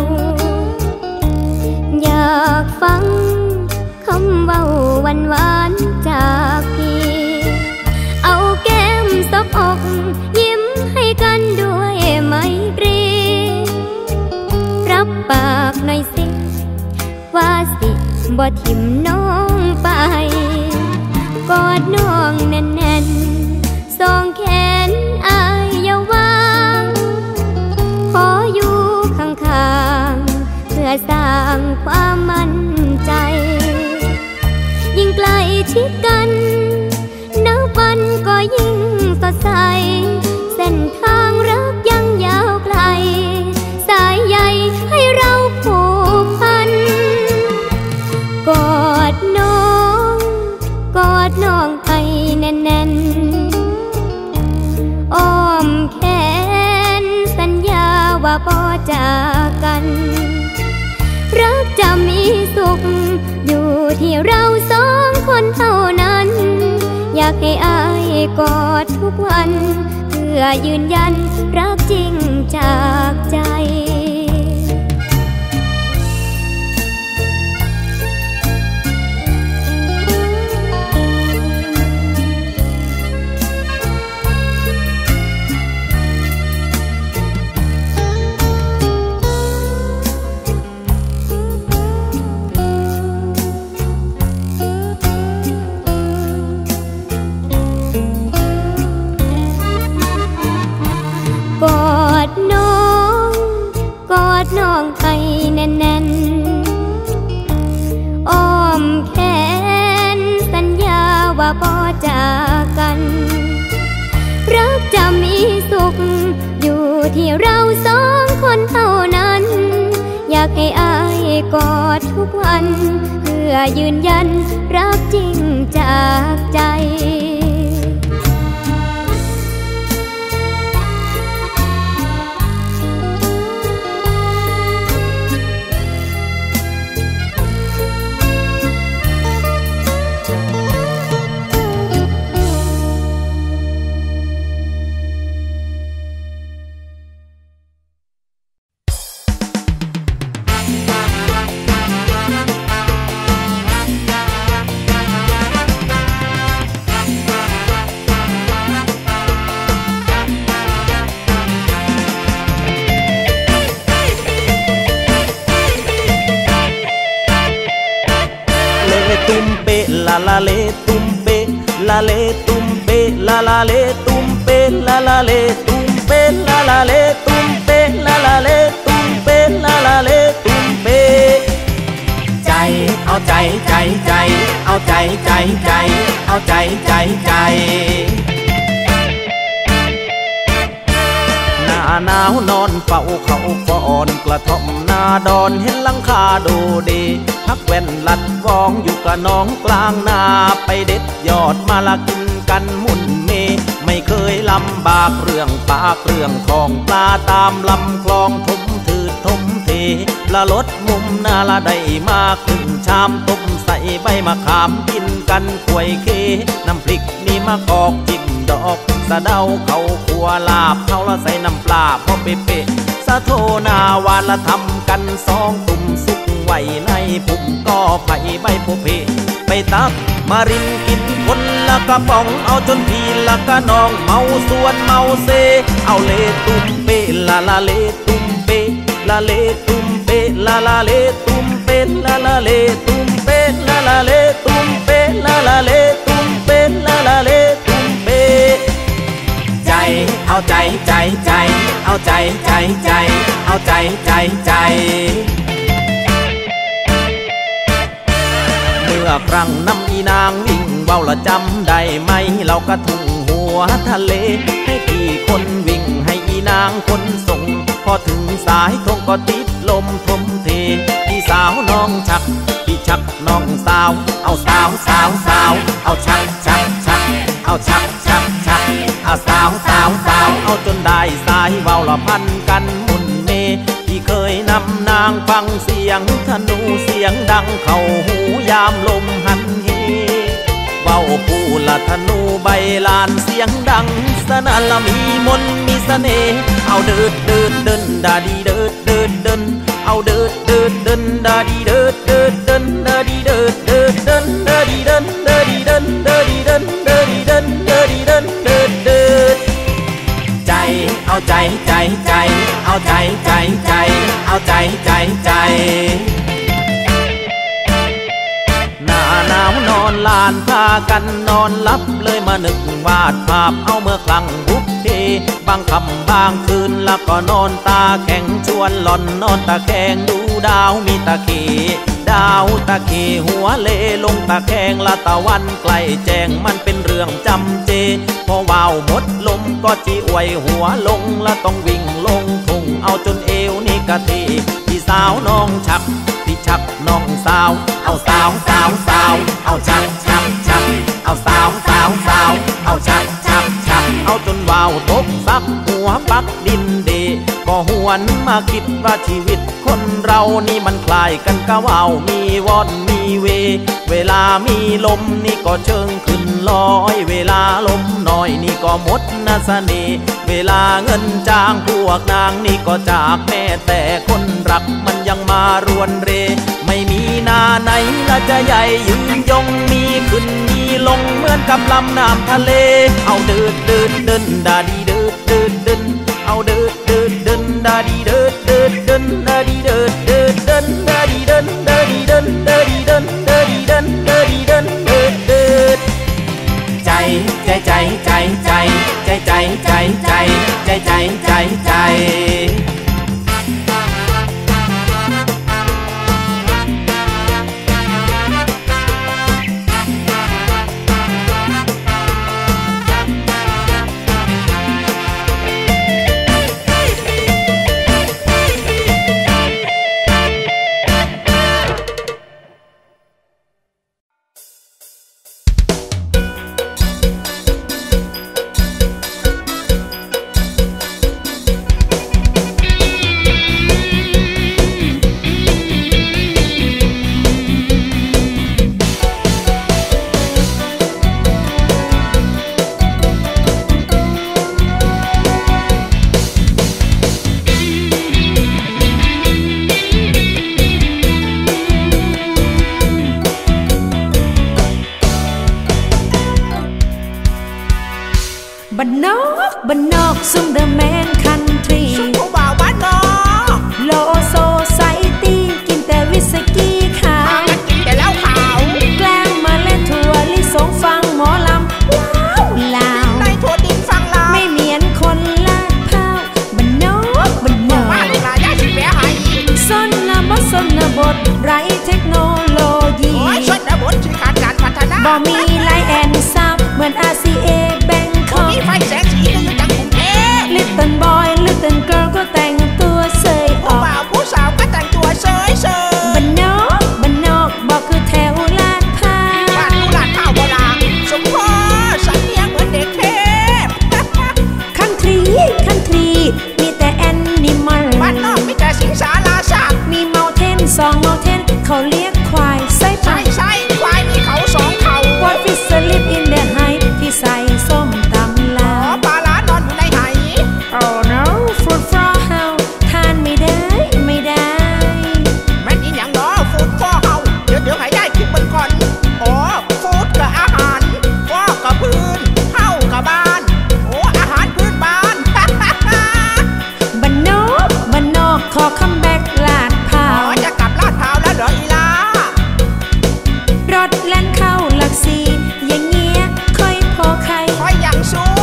อยากฟังคำเว้าหวานๆจากพี่เอาแก้มซบอกยิ้มให้กันด้วยไมตรีรับปากหน่อยสิว่าสิบ่ทิมน้องไปกอดน้องแน่นๆสองแขนอายอย่าวางขออยู่ข้างๆเพื่อสร้างความมั่นใจยิ่งใกล้ชิดกันนับวันก็ยิ่งสดใสเส้นทางรักยังยาวไกลสายใยให้เราผูกพันกอดน้องให้แน่นๆอ้อมแขนสัญญาว่าบ่จากกันรักจะมีสุขอยู่ที่เราสองคนเท่านั้นอยากให้อายกอดทุกวันเพื่อยืนยันรักจริงจากใจกอดน้อให้อายกอดทุกวันเพื่อยืนยันรักจริงจากใจ la le tumpe la le tumpe la la le tumpe la la le tumpe la la le tumpe la la le tumpe la la le tumpe ใจเอาใจใจใจเอาใจใจใจเอาใจใจใจหน้าหนาวนอนเฝ้าเขาก่อนกระท่อมนาดอนเห็นหลังคาดูดีพักแว่นลัดวองอยู่กับน้องกลางนาไปเด็ดยอดมาละกินกันมุ่นเมไม่เคยลำบากเรื่องปากเรื่องทองปลาตามลำคลองทุ่มถืดทุ่มเทปลาลดมุมนาละได้มาครึ่งชามต้มใส่ใบมะขามกินกันขวยเคน้ำพริกนี่มะกอกจิ้มดอกสะเดาเขาขัวลาบเท่าละใส่น้ำปลาพอเป๊ะสะโทนาวานละทำกันสองตุ่มสุกไว้ในปุ่มก็ไผ่ใบโพเพไปตักมารินกินคนละกระป๋องเอาจนพี่ละกะน้องเมาส่วนเมาเซเอาเลตุ้มเปละละเลตุ้มเปละเลตุ้มเปละละเลตุ้มเปละละเลตุ้มเปละละเลตุ้มเปละละเลตุ้มเปละละเลตุ้มเปใจเอาใจใจใจเอาใจใจใจเอาใจใจใจเมื่อครั้งน้ำอีนางวิ่งเว้าละจำได้ไหมเรากระทุ่งหัวทะเลให้พี่คนวิ่งให้อีนางคนส่งพอถึงสายทงก็ติดลมทมเทพี่สาวน้องชักพี่ชักน้องสาวเอาสาวสาวสาวเอาชักชักชักเอาชักชักชักเอาสาวสาวสาวเอาจนได้สายเว้าละพันกันมุนเมที่เคยนำนางฟังเสียงธนูเสียงดังเข้าหูยามลมหันเหเว้าผู้ละธนูใบลานเสียงดังสนั่นละมีมนมีเสน่ห์เอาเดิดเดิดเดินดาดีเดิดเดิดเดินเอาเดิดเดิดเดินดาดีเดิดเดิดเดินดาดีเดิดเดิดเดินดาดีเดินดาดีเดินดาดีเดินดาดีเดินดาดีเดินเดิดเดิดใจเอาใจใจใจเอาใจใจใจเอาใจใจใจหน้าหนาวนอนลานพากันนอนลับเลยมานึกวาดภาพเอาเมื่อครั้งบุพเพบางค่ำบางคืนแล้วก็นอนตาแข็งชวนหล่อนนอนตาแข็งดูดาวมีตาเขดาวตาเขหัวเลลงตาแข็งละตะวันใกล้แจ้งมันเป็นเรื่องจำเจพอว่าวหมดลมก็จีอวยหัวลงละต้องวิ่งลงทุ่งเอาจนเอวนี่กะทีพี่สาวน้องชักพี่ชักน้องสาวเอาสาวสาวสาวเอาชักชักชักเอาสาวสาวสาวเอาชักชักชักเอาจนว่าวตกซักหัวปักดินเดก็หวนมาคิดว่าชีวิตคนเรานี่มันคล้ายกันกะว่าวมีวอนมีเวลามีลมนี่ก็เชิงขึ้นลอยเวลาลมน้อยนี่ก็หมดนาเสน่ห์เวลาเงินจ้างพวกนางนี่ก็จากแม่แต่คนรักมันยังมารวนเรไม่มีนาไหนละจะใหญ่ยืนยงมีขึ้นมีลงเหมือนกับลำน้ำทะเลเอาเดินเดินเดินดาดีเดินเดินเดินเอาเดินเดินเดินดาดีเดินเดินเดินดาดีเดินเดินเดินดาดีเดินดาดีเดินดาดีเดินดาดีเดินดาดีเดินเดินเดินใจใจใจใจใจใจใจใจใจใจใจใจใจานนอกซุ่มเดอะแมนคันทรีซุ่มผู้บ่าวบ้านนอกโลโซไซตี้กินแต่วิสกี้ขาวกินแต่เหล้าขาวแกล้งมาเล่นถั่วลิสงฟังหมอลำว้าวลาวในถั่วดินฟังลาวไม่เหมียนคนลาดข้าวบ้านนอกบ้านนอกบ้านลายาสิแม่ให้ส้นละมดส้นละบทไรเทคโนโลยีส้นละบทที่ขาดการพัฒนาบ่มีไลแอนซับเหมือน RCA แบงคอกมีไฟแสงสีก็อยู่จังกรุงเทพ Little boy Little girl ก็แต่งตัวเสยออกผู้บ่าวผู้สาวก็แต่งตัวเสยเสยบ้านนอกบอกคือแถวลาดพร้าวบ้านอยู่ลาดพร้าวโบราณสมพรสำเนียงเหมือนเด็กเทพคันทรีมีแต่แอนิมอลบ้านนอกมีแต่สิงสาราสัตว์มีเมาเทน2 เมาเทนเขาเรียกควายไส้ควายมีเขา2เขา What fish sleep in the hive ที่ใส่ส้มตำลาปลาล้านอนอยู่ในไห Oh no food for how ทานไม่ได้แม่นอีหยังเนาะ food for how เดี๋ยวให้ได้คิดเบิ่งก่อนอ๋อ food กับอาหาร for กับพื้น how กับบ้านโอ้อาหารพื้นบ้านบ้านนอกขอคัมแบ็กลาดพร้าวจะกลับลาดพร้าวแล้วเหรออีลารถแล่นเข้าหลักสี่อย่างเงี้ยค่อยพอใครค่อยอย่างซัว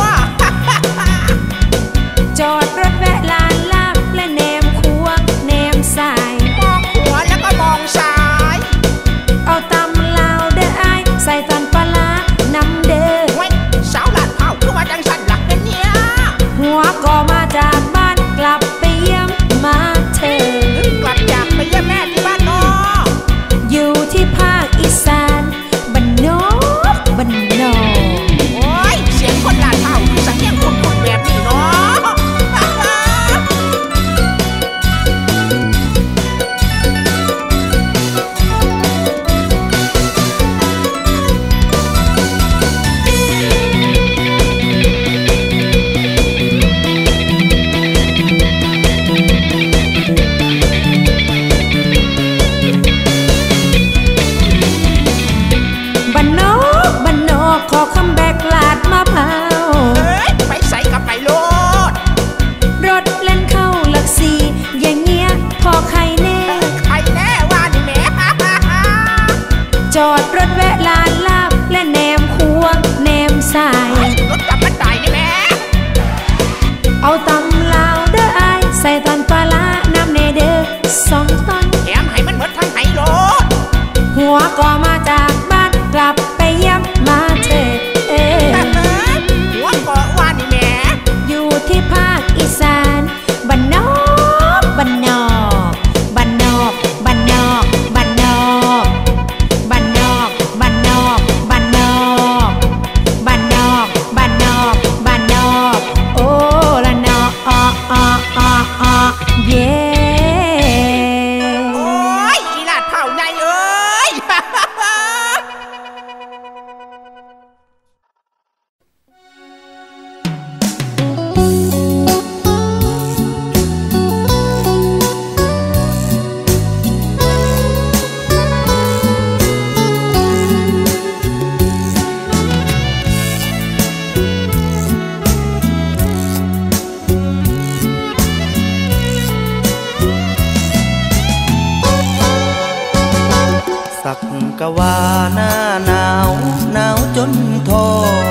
จอดรถแวะลานลาบและแนมขวงแนมสายมองขวาแล้วก็มองซ้ายเอาตำลาวเด้อไอใส่ตอนปลาน้ำเด้อเว้ยสาวลาดพร้าวคือว่าจังสันหลักเป็นเนี้ยหัวก็มาจากบ้านกลับไปเยี่ยมมาเธอกลับจากไปเยี่ยมแม่ที่บ้านนอกอยู่ที่ภาคอีสานบ้านนอกโอ้ยเสียงคนลาดพร้าวคือสังเกตคนแบบนี้เนาะขอคัมแบ็กลาดมะพร้าวไปใส่กับไปโลดรถเล่นเข้าหลักสี่อย่างเงี้ยพอใครแน่ว่านี่แม่จอดรถแวะลานลาบและแนมควงแนมสายรถจับมันตายนี่แม่เอาตำลาวเด้อไอใส่ตอนปลาน้ำเนเด้อ2 ตอนแถมให้มันหมดทั้งไหโลดหัวก็มาจากบ้านกลับไปเยี่ยมมาเธอหัวก็ว่านี่แม่อยู่ที่ภาคอีสานบ้านนอกบ้านนอกบ้านนอกบ้านนอกบ้านนอกบ้านนอกบ้านนอกบ้านนอกบ้านนอกบ้านนอกบ้านนอกโอ้ละนอเย่โอ้ยอีลาดเผาใหญ่เอ้ยสักกะว่าหน้าหนาวจนทอ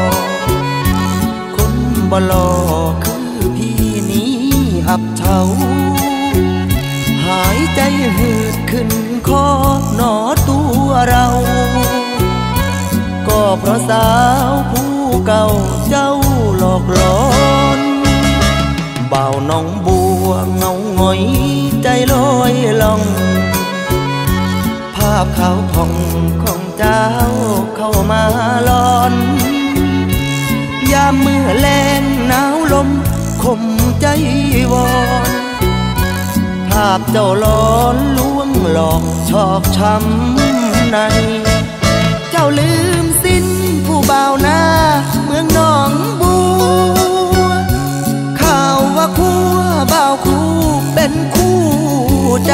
คนบ่หล่อคือพี่นี้อับเฉาหายใจหืดขึ้นคอหนอตัวเรา ก็เพราะสาวผู้เก่าเจ้าหลอกหลอนบ่าวน้องบัวเงาหงอยใจลอยล่องภาพขาวผ่องของเจ้าเข้ามาหลอนยามมือแลงหนาวลมคมใจวอนภาพเจ้าหลอนลวงหลอกชอกช้ำในเจ้าลืมสิ้นผู้บ่าวนาเมืองหนองบัวข่าวว่าคู่บ่าวคู่เป็นคู่ใจ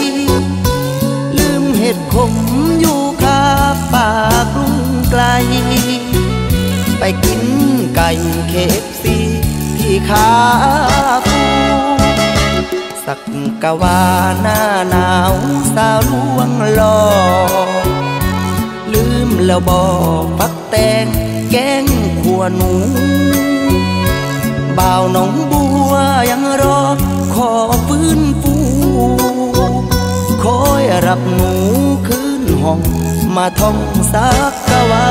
เห็ดขมอยู่คาป่ากรุงไกลไปกินไก่KFCที่ขาฟูสักกะว่าหน้าหนาวสาวลวงหลอกลืมแล้วบอกปักแตงแกงขัวหนูบ่าวหนองบัวยังรอขอฟื้นฟูคอยรับหนูคืนห้องมาท่องสักกะว่า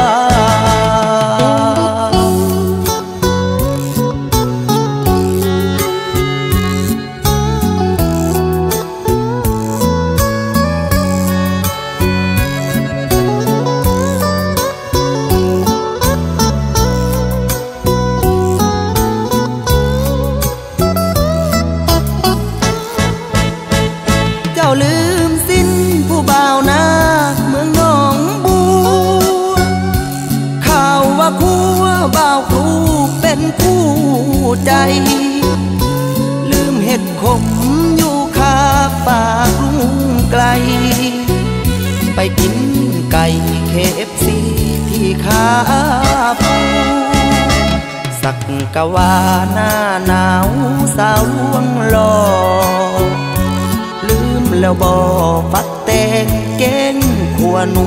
ลืมสิ้นผู้บ่าวนาเมืองหนองบัวข่าวว่าคู่บ่าวครูเป็นคู่ใจลืมเห็ดขมอยู่คาปากลุงไกลไปกินไก่ KFC ที่ขาฟูสักกะว่าหน้าหนาวสาวลวงหลอกแล้วบอกปักแตงแกงขัวหนู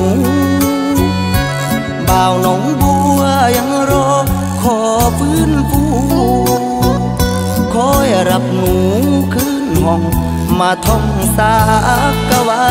บ่าวหนองบัวยังรอขอฟื้นฟูคอยรับหนูคืนห้องมาท่องสักกะว่า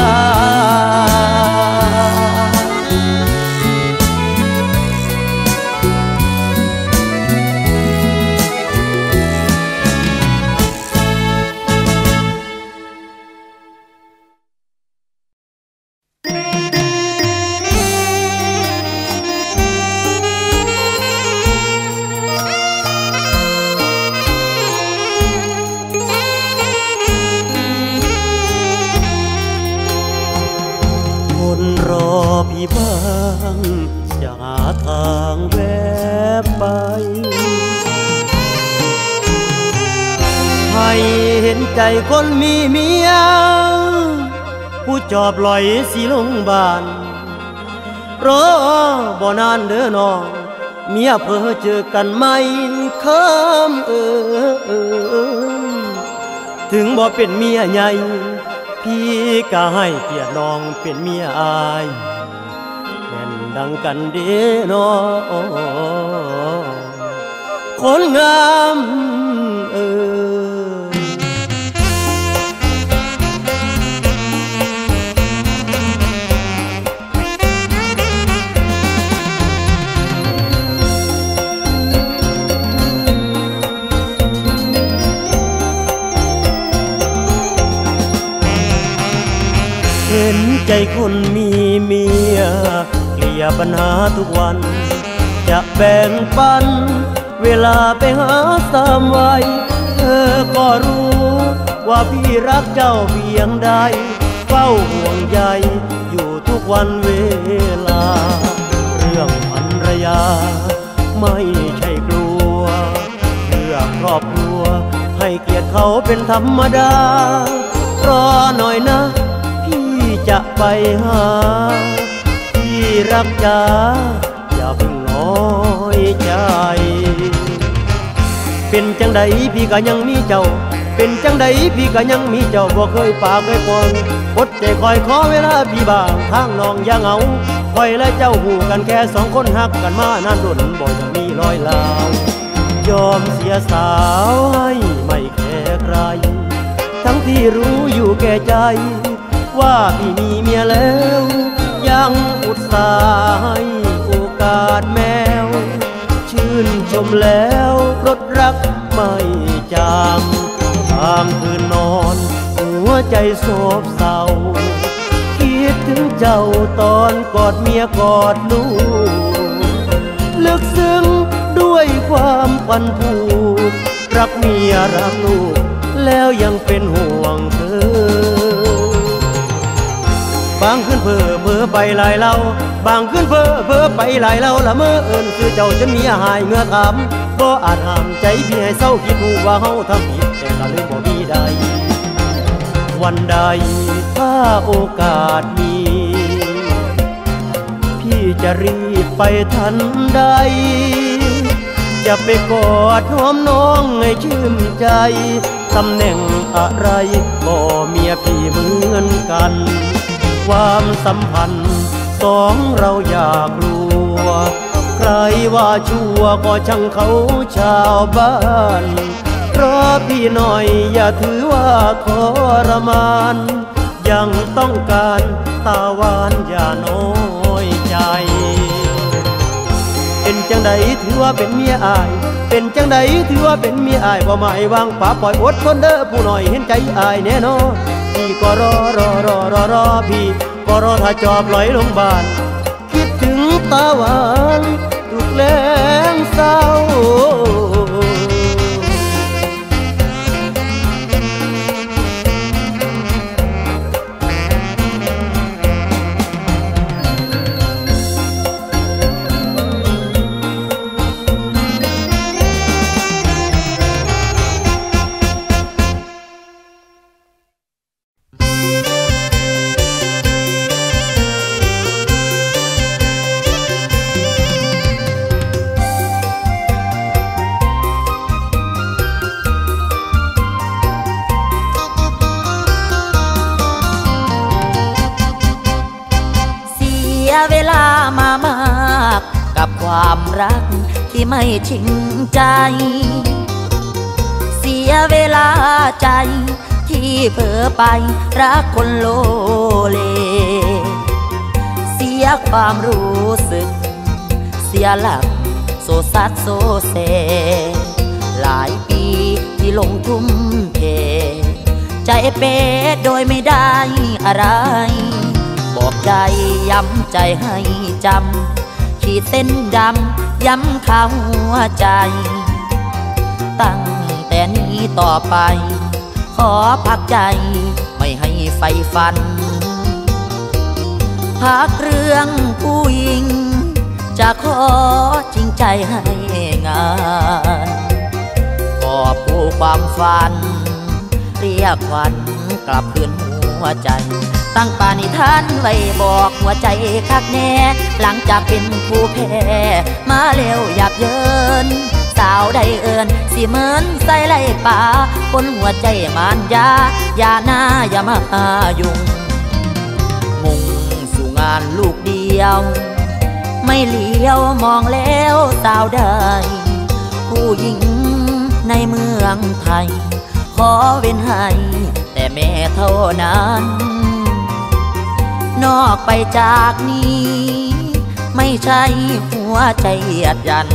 รอพี่บ้างจะหาทางแวบไปให้เห็นใจคนมีเมียผู้จอบลอยสิลงบ้านรอบ่นานเด้อน้องเมียเพ้อเจอกันไหมค้ำถึงบ่เป็นเมียใหญ่พี่ก็ให้เกียรติน้องเป็นเมียอายแม่นดังกันเด้น้องคนงามเห็นใจคนมีเมียเคลียร์ปัญหาทุกวันจะแบ่งปันเวลาไปหาสามวัยเธอก็รู้ว่าพี่รักเจ้าเพียงใดเฝ้าห่วงใยอยู่ทุกวันเวลาเรื่องภรรยาไม่ใช่กลัวเพื่อครอบครัวให้เกียรติเขาเป็นธรรมดารอหน่อยนะจะไปหาที่รักจ๋าอย่าเพิ่งน้อยใจเป็นจังใดพี่ก็ยังมีเจ้าเป็นจังใดพี่ก็ยังมีเจ้าบ่เคยปากเคยปองอดใจคอยขอเวลาพี่บางทางน้องอย่าเหงาคอยและเจ้าหูกันแค่สองคนหักกันมานานรุ่นบ่ยังมีรอยลาวยอมเสียสาวให้ไม่แคร์ใครทั้งที่รู้อยู่แก่ใจว่าพี่มีเมียแล้วยังอุตส่าห์ให้โอกาสแมวชื่นชมแล้วรดรักไม่จางตามคืนนอนหัวใจโศกเศร้าคิดถึงเจ้าตอนกอดเมียกอดลูกลึกซึ้งด้วยความพันผูกรักเมียรักลูกแล้วยังเป็นห่วงเธอบางคืนเพ้อไปหลายเล่าบางคืนเพ้อไปหลายเล่าละเมื่อเอิญคือเจ้าจนเมียหายเมื่อถามบ่อาจห้ามใจพี่ให้เศร้าคิดหูว่าเฮาทำผิดแต่ก็ลืมบ่มีใดวันใดถ้าโอกาสมีพี่จะรีบไปทันใดจะไปกอดหอมน้องให้ชื่นใจตำแหน่งอะไรก็เมียพี่เหมือนกันความสัมพันธ์สองเราอยากรู้ใครว่าชั่วก็ช่างเขาชาวบ้านเพราะพี่หน่อยอย่าถือว่าทรมานยังต้องการตาหวานอย่าน้อยใจเป็นจังใดถือว่าเป็นเมียอายเป็นจังใดถือว่าเป็นเมียอายบ่หมายวางป่าปล่อยอดทนเด้อผู้หน่อยเห็นใจอายแน่นอนพี่ก็รอพี่ก็รอถ้าจอบลอยลงบานคิดถึงตาหวานทุกแรงเศร้าเวลามามากกับความรักที่ไม่จริงใจเสียเวลาใจที่เผลอไปรักคนโลเลเสียความรู้สึกเสียหลักโซซัดโซเซหลายปีที่ลงทุ่มเทใจเป๊ะโดยไม่ได้อะไรบอกใจย้ำใจให้จำขีดเส้นดำย้ำเข้าหัวใจตั้งแต่นี้ต่อไปขอพักใจไม่ให้ไฟฟันพักเรื่องผู้หญิงจะขอจริงใจให้งานกอบกู้ความฝันเรียกขวัญกลับคืนหัวใจตั้งปาณิธานไว้บอกหัวใจคักแน่หลังจากเป็นผู้แพ้มาเร็วอยากเยินสาวใดเอิญสิเหมือนใส่ไล่ป่าคนหัวใจมานยาอย่าหน้าอย่ามายุ่งมุ่งสู่งานลูกเดียวไม่เลี้ยวมองแล้วสาวใดผู้หญิงในเมืองไทยขอเว้นให้แต่แม่เท่านั้นนอกไปจากนี้ไม่ใช่หัวใจเหยียดยัน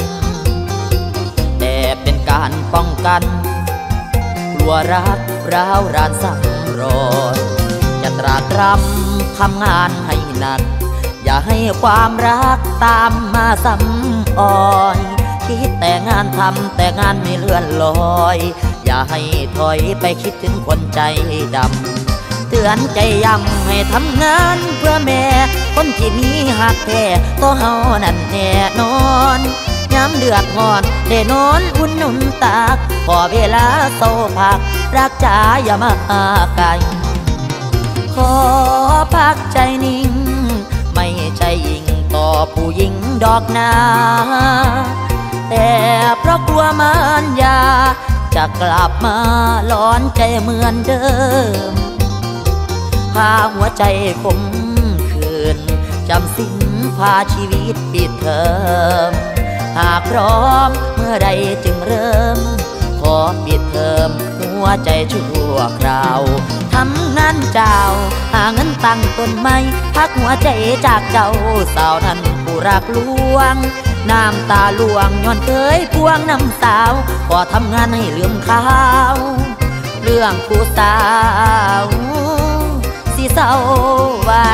แต่เป็นการป้องกันกลัวรักร้าวรานซ้ำรอยจะตรากตรำทำงานให้หนักอย่าให้ความรักตามมาซ้ำอ่อยคิดแต่งานทำแต่งานไม่เลื่อนลอยอย่าให้ถอยไปคิดถึงคนใจดำเตือนใจย้ำให้ทำงานเพื่อแม่คนที่มีหักแท้ตัวเฮานั่นแน่นอนย้ำเดือดงอนได้นอนอุ่นนุ่นตากพอเวลาโซพักรักจ๋าอย่ามาไกลขอพักใจนิ่งไม่ใจยิงต่อผู้หญิงดอกนาแต่เพราะกลัวมารยาจะกลับมาร้อนใจเหมือนเดิมพาหัวใจคมคืนจำสิ้นพาชีวิตปิดเทอมหากพร้อมเมื่อใดจึงเริ่มขอปิดเทอมหัวใจชั่วคราวทำงานเจ้าหาเงินตั้งต้นไม้พักหัวใจจากเจ้าสาวนั้นผู้รักลวงน้ำตาลวงย้อนเคยพวงน้ำสาวพอทำงานให้ลืมข้าวเรื่องผู้สาวสิเศร้าไว้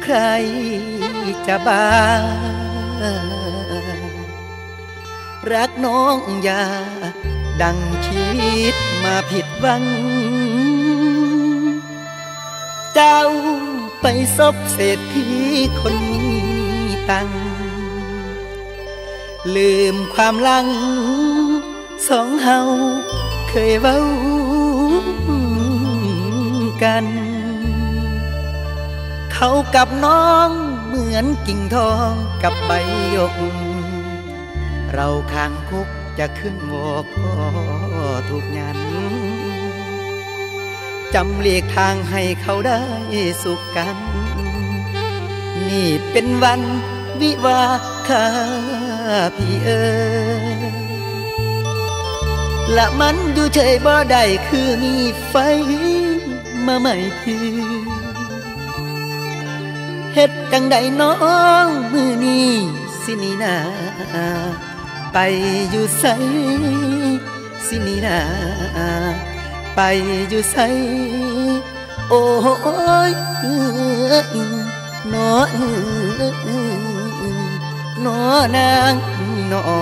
ใครจะบ้ารักน้องอย่าดังคิดมาผิดหวังเจ้าไปซบเศรษฐีคนมีตังลืมความหลังสองเฮาเคยเว้ากันเขากับน้องเหมือนกิ่งทองกับใบหยกเราข้างคุกจะขึ้นวอกพ่อทุกยันจำเลียกทางให้เขาได้สุขกันนี่เป็นวันวิวาข้าพี่ละมันอยู่เฉยบ่ได้คือมีไฟมาใหม่พี่เฮ็ดจังใดน้องมือนี้สินีนาไปอยู่ไสสินีนาไปอยู่ไสโอ้ยน้อนางน้อ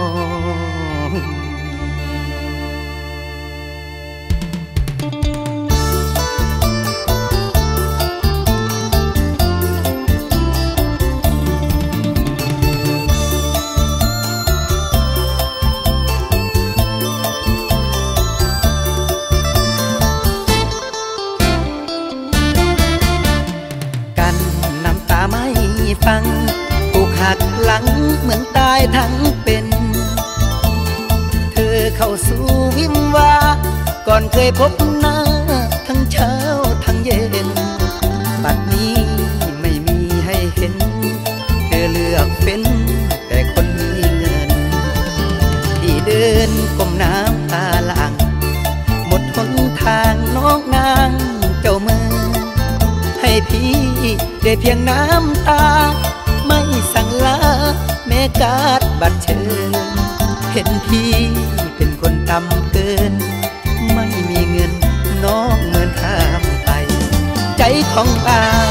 ฟังถูกหักหลังเหมือนตายทั้งเป็นเธอเข้าสู่วิมวาก่อนเคยพบหน้าทั้งเช้าทั้งเย็นบัดนี้ไม่มีให้เห็นเธอเลือกเป็นแต่คนมีเงินที่เดินก้มน้ำตาหลังหมดหนทางน้องนางเจ้าเมืองให้พี่ได้เพียงน้ำตาไม่สั่งลาแม้การ์ดบัตรเชิญเห็นพี่เป็นคนต่ำเกินไม่มีเงินน้องเงินข้ามไปใจของอาย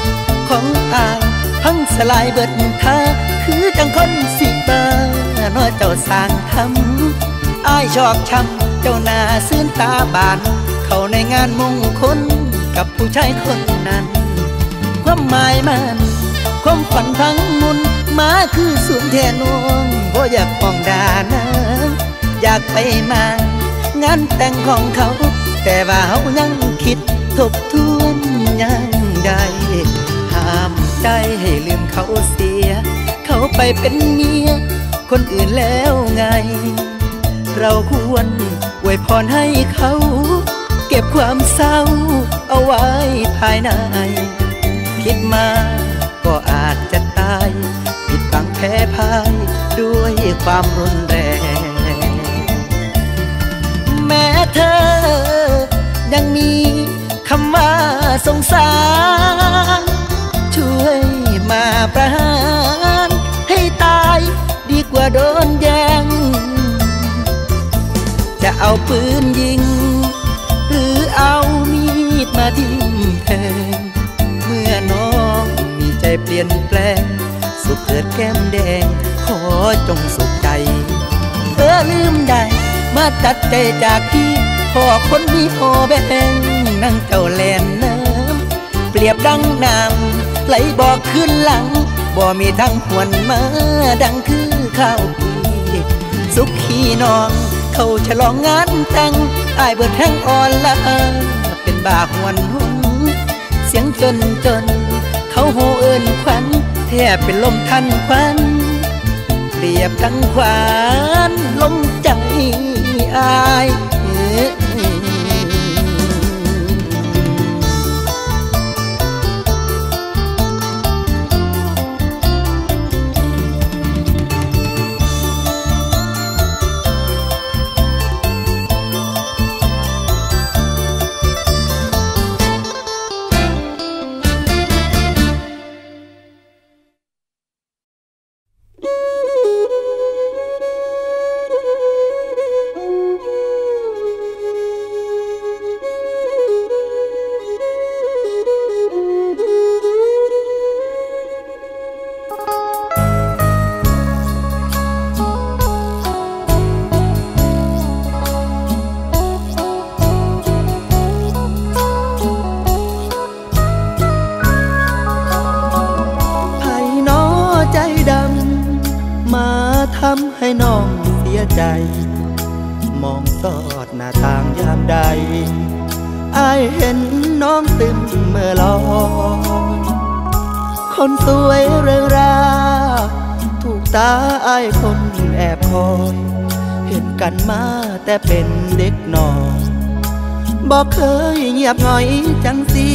พังสลายเบิดท่าคือจังคนสิบ้าน้อเจ้าสร้างทำอายชอบช้ำเจ้าหน้าซื่นตาบานเข้าในงานมงคลกับผู้ชายคนนั้นความหมายมันความฝันพังมุนมาคือสูญแทนน้องบ่อยากมองดานะอยากไปมางานแต่งของเขาแต่ว่าเขายังคิดทบทวนยังได้ห้ามใจให้ลืมเขาเสียเขาไปเป็นเมียคนอื่นแล้วไงเราควรอวยพรให้เขาเก็บความเศร้าเอาไว้ภายในคิดมาก็อาจจะตายผิดหวังแพ้พ่ายด้วยความรุนแรงแม้เธอยังมีคำว่าสงสารช่วยมาประหารให้ตายดีกว่าโดนแย่งจะเอาปืนยิงหรือเอามีดมาทิ่มแทงเมื่อน้องมีใจเปลี่ยนแปลงสุขเกิดแก้มแดงขอจงสุขใจลืมได้มาตัดใจจากพี่พ่อคนมีพ่อแบงนั่งเจ้าแลนน้ำเปรียบดังน้ำไหลบอกขึ้นหลังบ่มีทั้งหวนมาดังคือข้าวปีสุขขี้น้องเขาฉลองงานแต่งอายเบิดแห้งอ่อนละเป็นบาหวนหุ่นเสียงจนเขาโหเอิ้นขวัญแทบเป็นลมทันควันเปรียบดังขวานลมใจอายำให้น้องเสียใจมองสอดหน้าต่างยามใดอายเห็นน้องซึมเมื่อลอยคนสวยเริงราถูกตาอายคนแอบคอยเห็นกันมาแต่เป็นเด็กน้อยบอกเคยเงียบหงอยจังสิ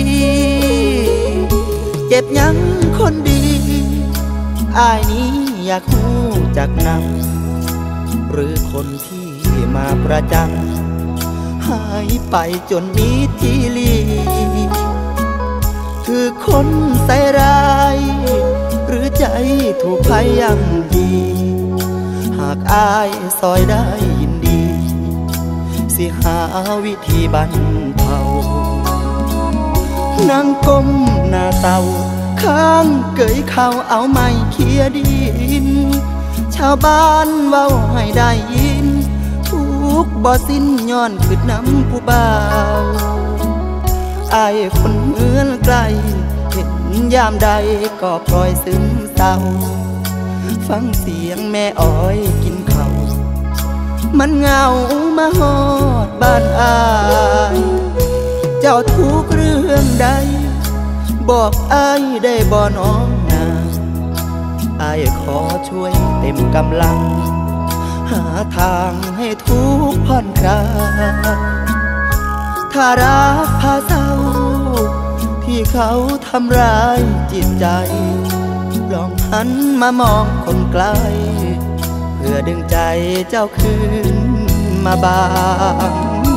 เจ็บยังคนดีอายนี้อยากหูจากนำหรือคนที่มาประจำหายไปจนมีทีลีคือคนใส่ร้ายหรือใจถูกพยายามดีหากอายซอยได้ยินดีสิหาวิธีบรรเทานั่งก้มหน้าเตาข้างเกยเข้าเอาไม้เคียดินชาวบ้านเว้าให้ได้ยินทุกบ่สิ้นย้อนขึ้นน้ำผู้บ่าวอายคนเหมือนไกลเห็นยามใดก็ปล่อยซึมเศร้าฟังเสียงแม่อ้อยกินข้าวมันเหงามาฮอดบ้านอายเจ้าทุกเรื่องใดบอกอายได้บ่น้องนาอายขอช่วยเต็มกำลังหาทางให้ทุกผ่อนคลายถ้ารักพาเศร้าที่เขาทำร้ายจิตใจลองหันมามองคนไกลเพื่อดึงใจเจ้าคืนมาบ้าง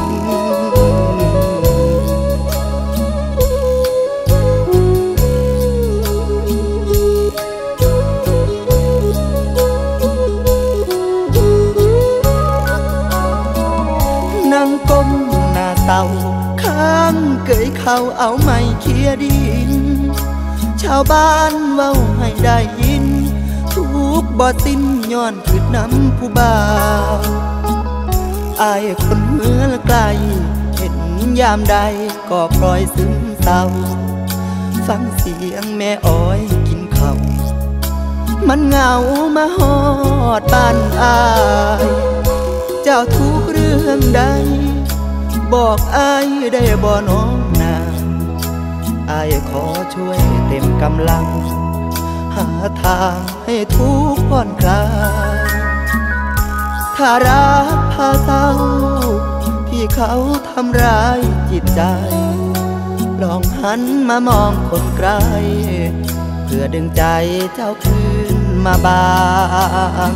นั่งก้มหน้าเตาข้างเกยเข้าเอาไม้เคียดินชาวบ้านเว้าให้ได้ยินทุกบ่สิ้นย้อนขึ้นน้ำผู้บ่าวอายคนเมืองไกลเห็นยามใดก็ปล่อยซึมเศร้าฟังเสียงแม่อ้อยกินข้าวมันเหงามาฮอดบ้านอายเจ้าทุกเรื่องใดบอกอายได้บ่น้องนาอายขอช่วยเต็มกำลังหาทางให้ทุกผ่อนคลายถ้ารักพาเศร้าที่เขาทำร้ายจิตใจลองหันมามองคนไกลเพื่อดึงใจเจ้าคืนมาบ้าง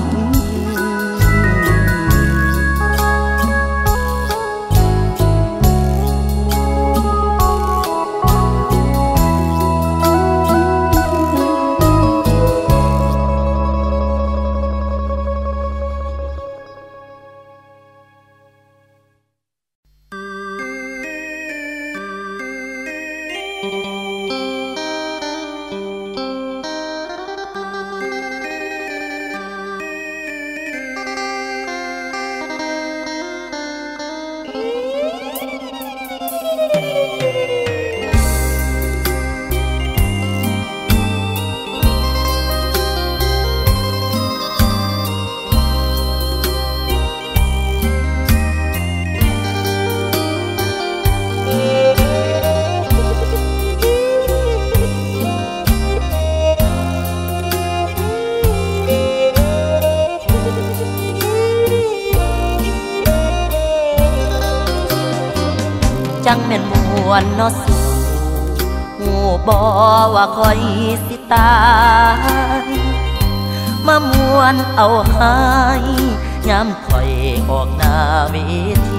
จังแม่นมวนเนาะสู่หูบ่ว่าคอยสิตายมามวนเอาหายยามคอยออกหน้าเวที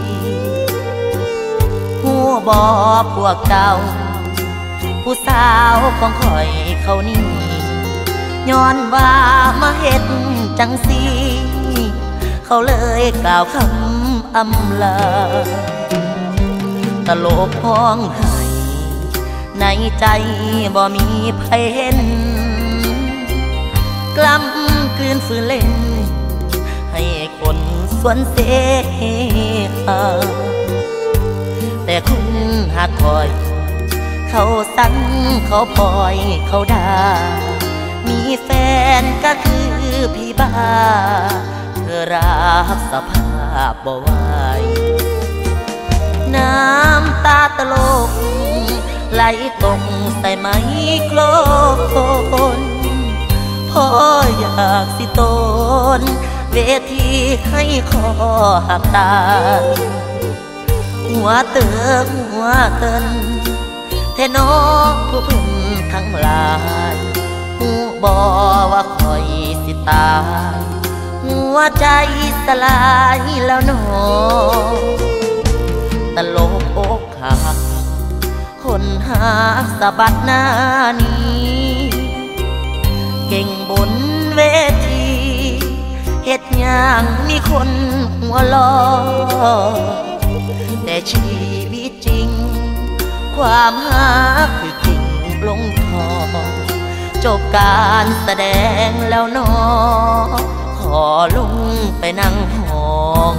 หูบ่พวกเจ้าผู้สาวของคอยเขานี่ย้อนว่ามาเฮ็ดจังสีเขาเลยกล่าวคำอำลาตลกห้องไห้ในใจบ่มีไผเห็นกล้ำกลืนฝืนเล่นให้คนสวนเสหาแต่คุณหากคอยเขาสั่งเขาปล่อยเขาด่ามีแฟนก็คือพี่บ้าเธอรับสภาพบ่ไหวน้ำตาตลกไหลตกใส่ไมโครโฟนพ่ออยากสิโตนเวทีให้คอหักตายหัวเติมหัวเตินเทนอผู้พึ่งทั้งหลายหูบ่ว่าคอยสิตายหัวใจสลายแล้วหนอตลกอกหักคนหาสะบัดหน้านี้เก่งบนเวทีเฮ็ดอย่างมีคนหัวล้อแต่ชีวิตจริงความหาคือกิ่งลงทองจบการแสดงแล้วนอขอลงไปนั่งห้อง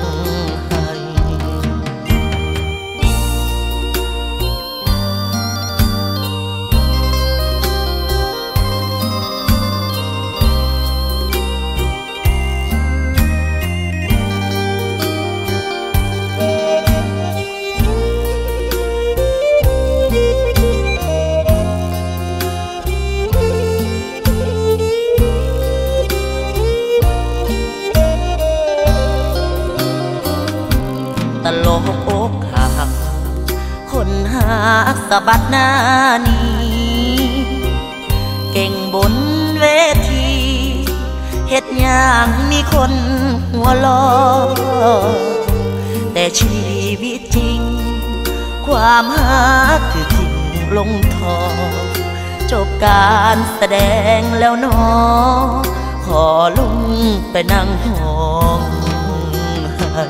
ตลกอกหักคนหาสะบัดหน้านี้เก่งบนเวทีเฮ็ดอย่างมีคนหัวล้อแต่ชีวิตจริงความหาคือทิ้งลงทอจบการแสดงแล้วนอขอลงไปนั่งห้องให้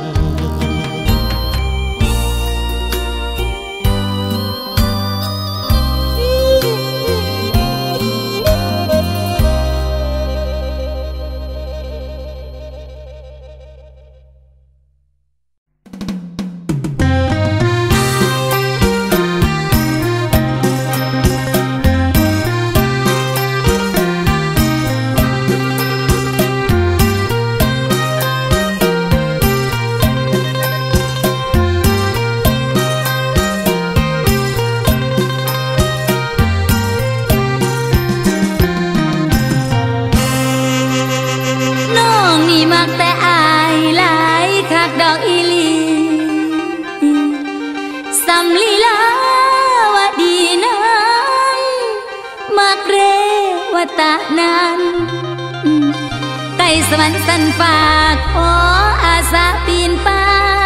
ตะนั้นไต่สวรรค์สันฟ้าขออาสาปีนไป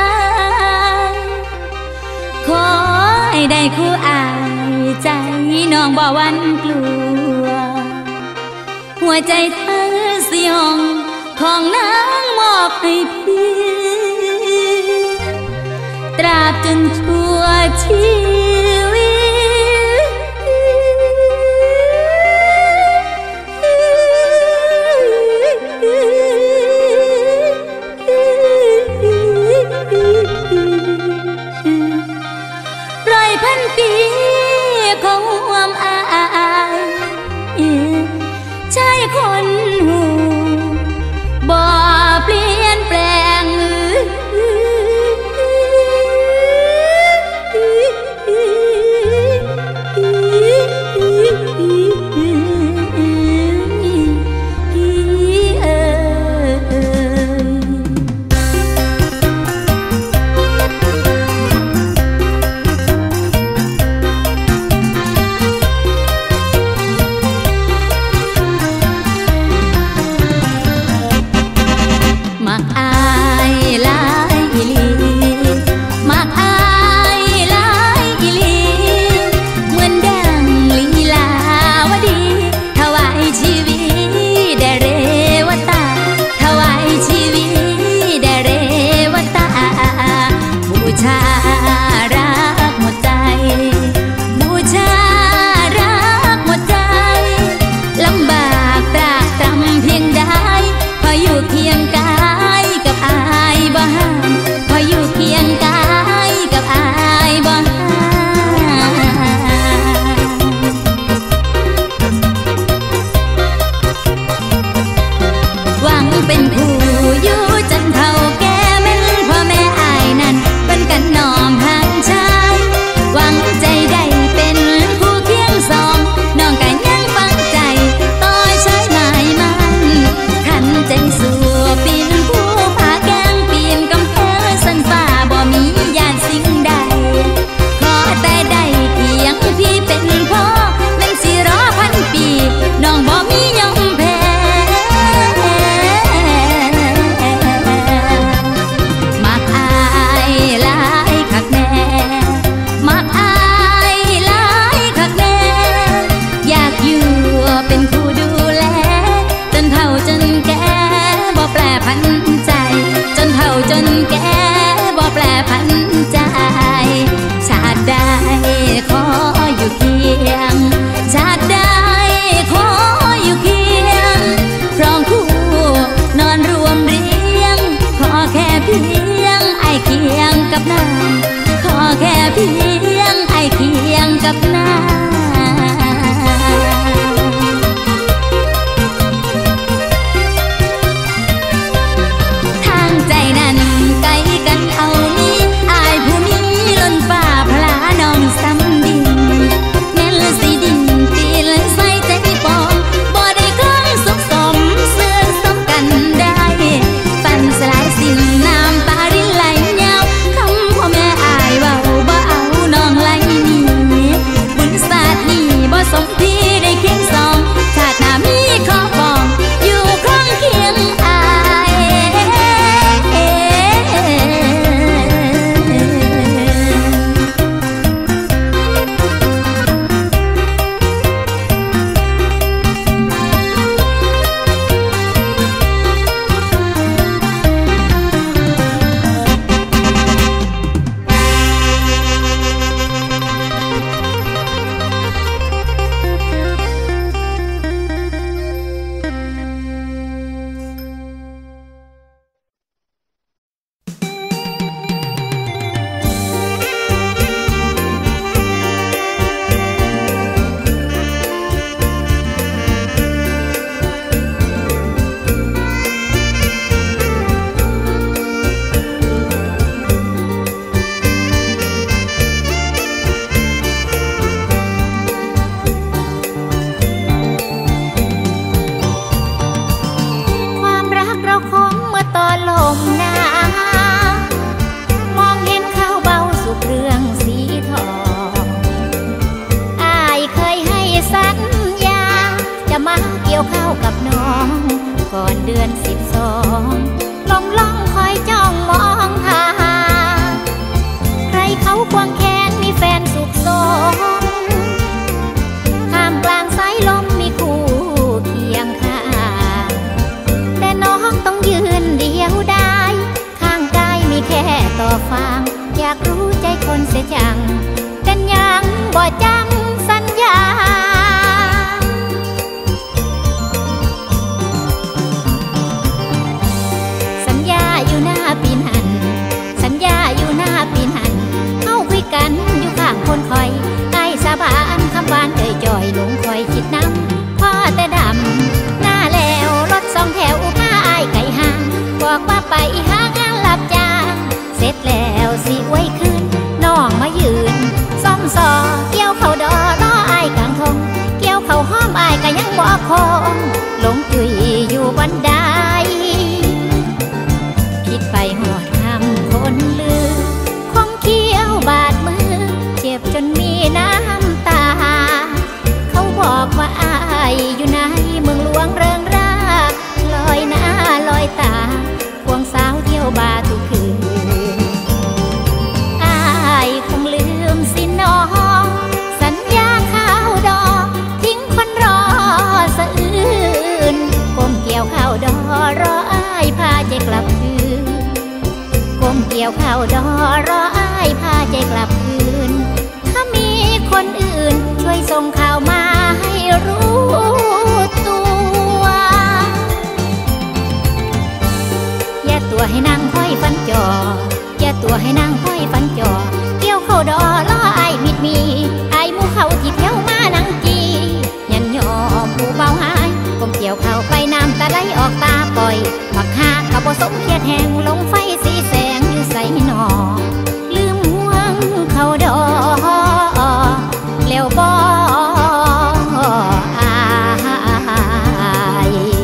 ขอให้ได้คู่อายใจน้องบ่หวั่นกลัวหัวใจเธอสิห้องของนางมอบให้พี่ตราบจนชั่วชีวิตพันปีของความอายชายคนหูบ่เปลี่ยนแปลงกับนาทางใจนั้นไกลกันเอานี้อายผู้มีล้นฟ้าพลาน้องซ้ำดินแม่นละสิดินตีละใส่ใจปองบ่ได้คล้องสุขสมเสื่อสมกันได้ฝันสลายสิ้นน้ำตารินไหลยาวคำพ่อแม่อายเว้าบ่เอาน้องไหลหนีบุญศาสตร์นี้บ่สมที่ได้เคียงสองชาติหน้ามีขอบอกอยู่ข้างเคียงอายความรักเราคงเมื่อตอนลมหนาวมองเห็นข้าวเบาสุกเรื่องสีทองอายเคยให้สัญญาจะมาเกี่ยวข้าวกับน้องก่อนเดือน12ล่องคอยจ้องมองทางใครเขาควงแขนมีแฟนสุขสมท่ามกลางสายลมมีคู่เคียงข้างแต่น้องต้องยืนเดียวได้ข้างกายมีแค่ต่อฟางอยากรู้ใจคนเสียจังกันยังบ่จำสัญญาสัญญาอยู่หน้าปีนหันสัญญาอยู่หน้าปีนหันเข้าคุยกันอยู่ข้างคนคอยใต้สาบานคำหวานจ่อยลงคอยคิดน้ำพ่อแต่ดำหน้าแล้วรถสองแถวพาอายไก่ห่างบอกว่าไปหางานรับจ้างเสร็จแล้วสิไว้คืนน้องมายืนซ่อมซอเกี่ยวเขาดอล้ออายกลางทงเกี่ยวเขาห้อมอายก็ยังบ่คงหลงจุยอยู่บันไดคิดไปหอดคำคนลือคงเคี้ยวบาดมือเจ็บจนมีน้ำตาเขาบอกว่าอายอยู่ในเมืองหลวงเริงราลอยหน้าลอยตาควงสาวเที่ยวบาร์ทุกคืนอายคงลืมสิน้องสัญญาข้าวดอกทิ้งคนรอสะอื้นก้มเกี่ยวข้าวดอรออายพาใจกลับคืนก้มเกี่ยวข้าวดอรออายพาใจกลับคืนถ้ามีคนอื่นช่วยส่งข่าวมาให้รู้ตัวอย่าตัวให้นางค่อยฟันจออย่าตัวให้นางค่อยฟันจอเกี่ยวเข้าดอล้ออายมิดมีอายหมู่เขาที่เที่ยวมานังจียันยอผู้เบาหายก้มเกี่ยวเข้าไปน้ำตาไหลออกตาปล่อยผักหากกับบ่สมเคียดแหงลงไฟสีแสงอยู่ใส่หนอลืมห่วงเขาดอแล้วบ่อาย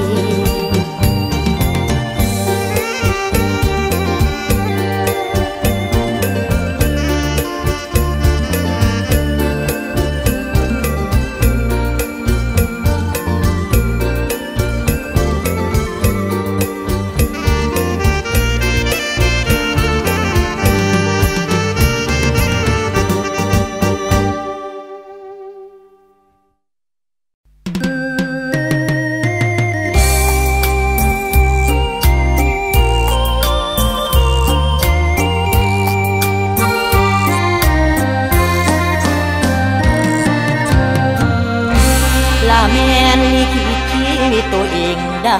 ได้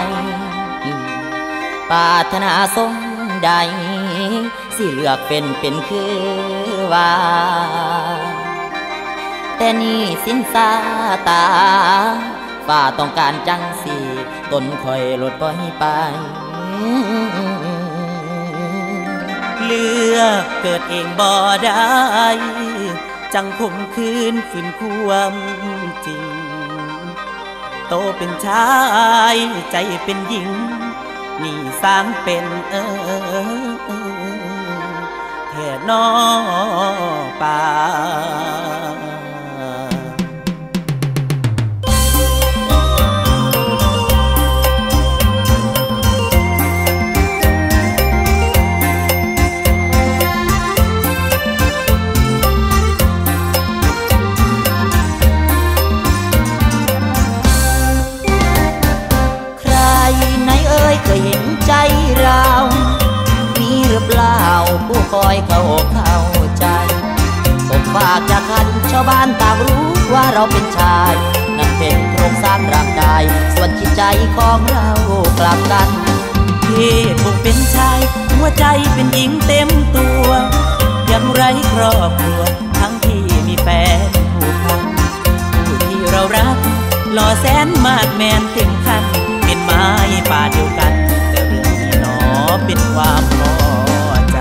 ปรารถนาสมใดสิเลือกเป็นคือว่าแต่นี่สินสาตาฝ่าต้องการจังสีตนคอยลดปล่อยไปเลือกเกิดเองบ่ได้จังคมคืนฝืนความจริงโตเป็นชายใจเป็นหญิงนี่สร้างเป็นแท่นอป่าเคยเห็นใจเรามีหรือเปล่าผู้คอยเข้าใจตกฝากจากกันชาวบ้านต่างรู้ว่าเราเป็นชายนั่นเป็นโครงสร้างร่างกายส่วนจิตใจของเรากลับกันเพศคงเป็นชายหัวใจเป็นหญิงเต็มตัวยังไร้ครอบครัวทั้งที่มีแฟนผู้พันผู้ที่เรารักหล่อแสนมากแมนเต็มคันเป็นไม้ป่าเดียวกันแต่เรื่องนี้หนอเป็นความพอใจ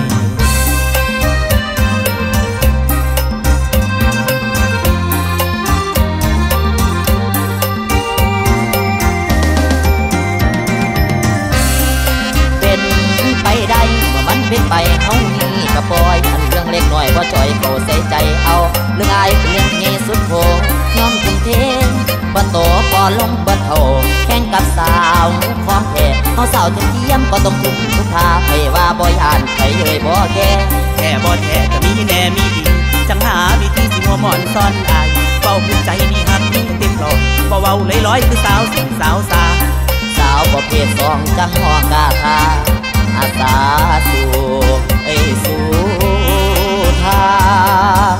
เป็นไปได้เมื่อมันเป็นไปเฮานี่ก็ปล่อยอันเรื่องเล็กน้อยบ่จ่อยเขาใส่ใจเอาเรื่องอายเป็นเรื่องนี้สุดโหยอมทุ่มเทบ่โตบ่ลงบ่เท่าแข่งกับสาวความแพ้เฮาสาวจะเทียมก็ต้องทุ่มทุกท่าให้ว่าบ่ย่านไปเลยบ่แค่บ่แท้ก็มีแน่มีดีจังหาวิธีสิหัวหมอนซ่อนอายเฝ้าภูมิใจมีฮักมีเต็มหลอดบ่เว้าลอยๆคือสาวสิงสาวสาสาวประเภทสองจังห้องกาทาอาสาสู่สู่ทาง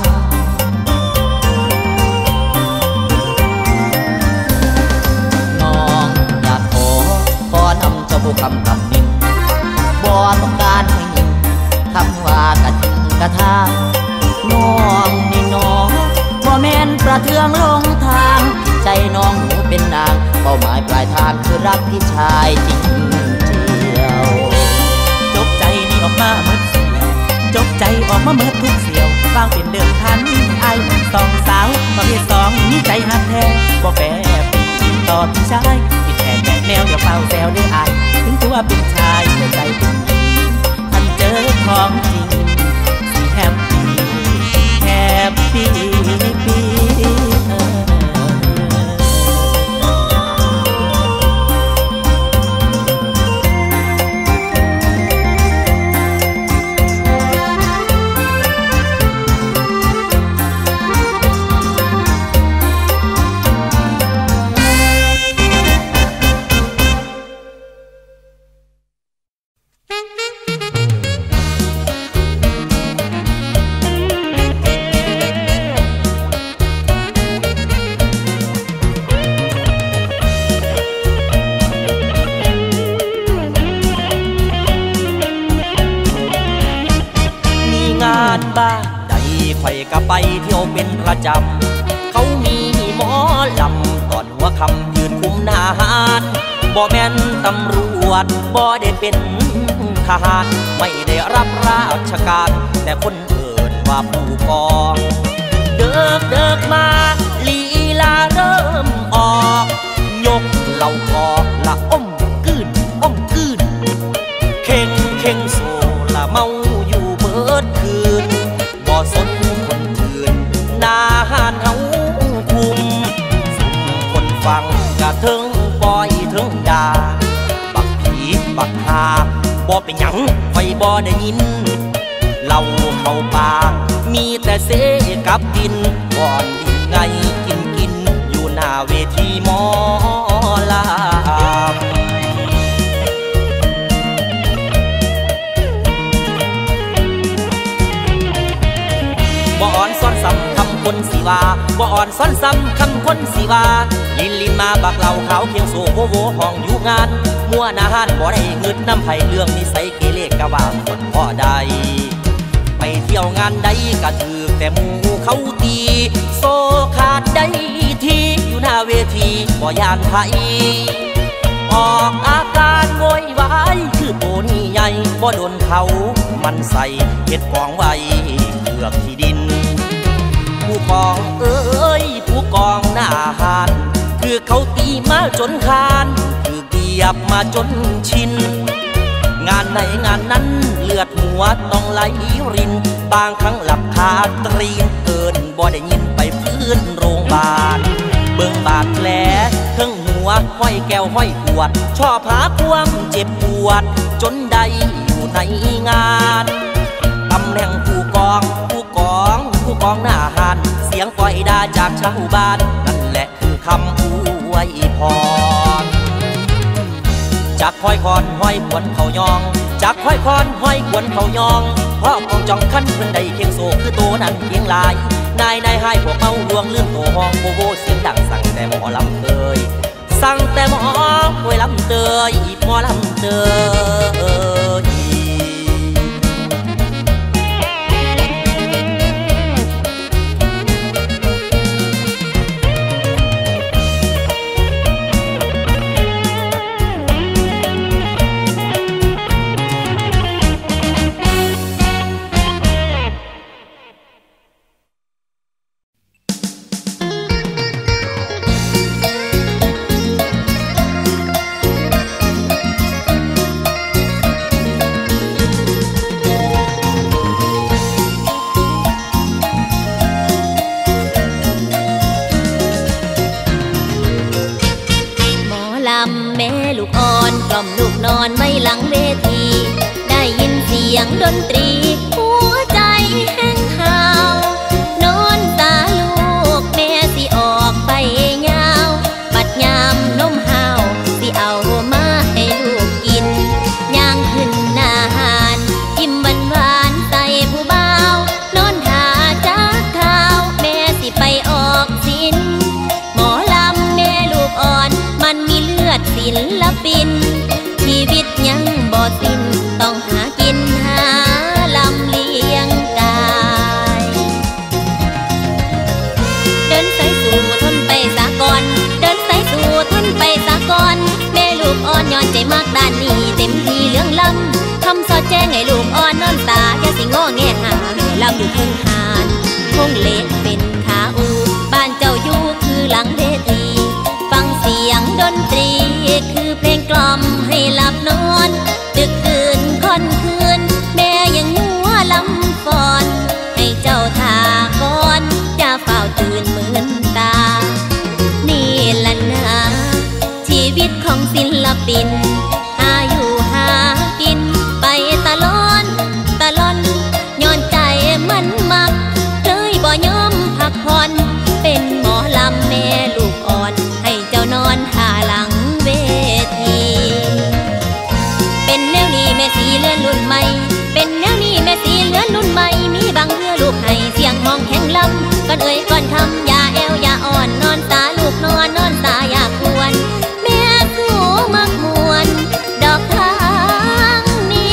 น้องอยากขอนำเจ้าผู้คำหนึ่งบ่ต้องการให้ยิงคำว่ากะทิงกะทางน้องนี่น้องบ่แม่นประเทืองลงทางใจน้องหนูเป็นนางเป้าหมายปลายทางคือรักพี่ชายจริงจบใจนี่ออกมาเมื่อเสียวจบใจออกมาเมื่อทุกเสียวฟังเป็นเดิมพันไอ้สองสาวประเภทสองมีใจหักแท้บ่แปรปีต่อพี่ชายผิดแผนแบกแนวอย่าเฝ้าแซวได้อายถึงตัวเป็นชายแต่ใจเป็นหญิงท่านเจอของจริงสิแฮปปี้บ้านใดไข่กะไปเที่ยวเป็นประจำเขามีหมอลำตอนหัวคำยืนคุมหน้าหานบ่แม่นตำรวจบ่ได้เป็นทหารไม่ได้รับราชการแต่คนเอิ้นว่าผู้กองเดิกมาลีลาเริ่มออกยกเหล่าคอละอ้มกืนเข่งโซละเมาอยู่เบิดคืนบ่สนคนอื่นหน้าหานเฮาคุมสุ่มคนฟังกะถึงปล่อยถึงด่าบักผีบักหาบ่เป็นหยังไฟบ่ได้ยินเหล่าเข้าปากมีแต่เสกับกินก่อนดีไงกินอยู่หน้าเวทีหมอลำบ่อ่อนซ้อนซ้ำคำคนสิว่าบ่อ่อนซ้อนซ้ำคำคนสิว่าลินมาบักเหล่าขาวเคียงโซ่โวโวห้องอยู่งานมัวหน้าห้านบ่ได้เงินน้ำไผ่เรื่องนิสัยเกเรกะว่าคนพ่อใดไปเที่ยวงานใดก็ถือแต่หมู่เขาตีโซขาดได้ที่อยู่หน้าเวทีบ่ยานไผออกอาการโวยวายคือโตนี่ใหญ่บ่โดนเขามันใส่เฮ็ดกองไว้เกือกที่ดินผู้กองเอ้ยผู้กองหน้าหานคือเขาตีมาจนคานคือเหยียบมาจนชินงานไหนงานนั้นเลือดหัวต้องไหลรินบางครั้งหลับคาตรีนเกินบ่ได้ยินไปพื้นโรงพยาบาลเบิ่งบาดแผลทั้งหัวห้อยแก้วห้อยขวดชอบหาความเจ็บปวดจนได้อยู่ในงานตำแหน่งผู้กองหน้าหานเสียงปล่อยด่าจากชาวบ้านนั่นแหละคือคำอวยพรจากห้อยคอนห้อยขวนเขายองจากห้อยคอนห้อยขวนเขายองพ่อมองจ้องขั้นเพิ่นได้เคียงโซคือตัวนั้นเพียงลายนายให้พวกเมาลวงลืมตัวห้องโบโบเสียงดังสั่งแต่หมอลำเตยสั่งแต่หมอป่วยลำเตยหมอลำเตยกล่อมลูกนอนไม่หลังเวทีได้ยินเสียงดนตรีหัวใจแห้งหาวนอนตาลูกแม่สิออกไปยาวบัดยามนมหาวสิเอามาให้ลูกกินย่างขึ้นหน้าหานยิ้มหวานใส่ผู้บ่าวนอนหาจักข้าวแม่สิไปออกสินหมอลำแม่ลูกอ่อนมันมีเลือดศิลปินชีวิตยังบ่สิ้นต้องหากินหาลำเลี้ยงกายเดินสายสู่ทนไปสากอนเดินสายสู่ทนไปสากอนแม่ลูกอ่อนย้อนใจมากด้านนี้เต็มที่เรื่องลำคำสอดแจ้งให้ลูกอ่อนนอนตาอย่าสิงอแงหาลำอยู่ครึ่งหานคงเล็กเป็นขาอูบ้านเจ้าอยู่คือหลังเวทีฟังเสียงดนตรีคือเพลงกล่อมให้หลับนอนดึกตื่นค่อนคืนแม่ยังหัวลำฟอนให้เจ้าทาก่อนจะเฝ้าตื่นเหมือนตานี่ล่ะนะชีวิตของศิลปินหาอยู่หากินไปตะล่อนย้อนใจมันมักเลยบ่ยอมพักผ่อนเป็นหมอลำแม่ลูกอ่อนให้เจ้านอนหาหลังเวทีเป็นแนวนี้แม่สีเลื่อนรุ่นใหม่เป็นแนวนี้แม่สีเลื่อนรุ่นใหม่มีบางเพื่อลูกให้เสียงห้องแข็งลำก่อนเอ่ยก่อนทำอย่าแอวอย่าอ่อนนอนตาลูกนอนตาอย่าควรแม่สู้มักมวนดอกทางนี้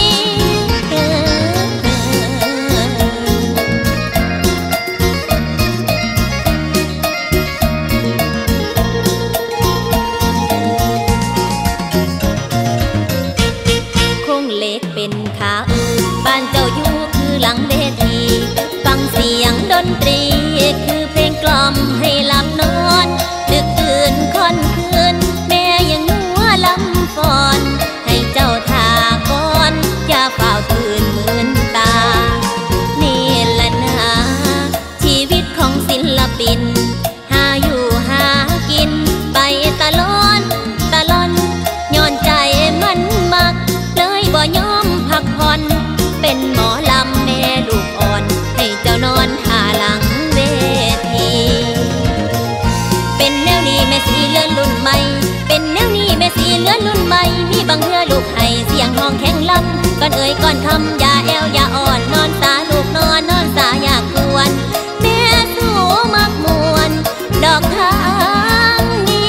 เล็กเป็นขาอูบ้านเจ้าอยู่คือหลังเวทีฟังเสียงดนตรีคือเพลงกล่อมให้หลับนอนดึกตื่นค่อนคืนแม่ยังหัวลำฟอนให้เจ้าทาก่อนอย่าเฝ้าตื่นเหมือนตานี่ล่ะนะชีวิตของศิลปินหาอยู่หากินไปตะล่อนย้อนใจมันมักเลยบ่ยอมพักผ่อนเป็นหมอลำแม่ลูกอ่อนให้เจ้านอนหาหลังเวทีเป็นแนวนี้แม่สีเลื่อนรุ่นใหม่เป็นแนวนี้แม่สีเลื่อนรุ่นใหม่มีบางเพื่อลูกให้เสียงห้องแข็งลำก่อนเอ่ยก่อนคำอย่าแอวอย่าอ่อนนอนตาลูกนอนตาอย่าควรแม่สู้มักมวนดอกทางนี้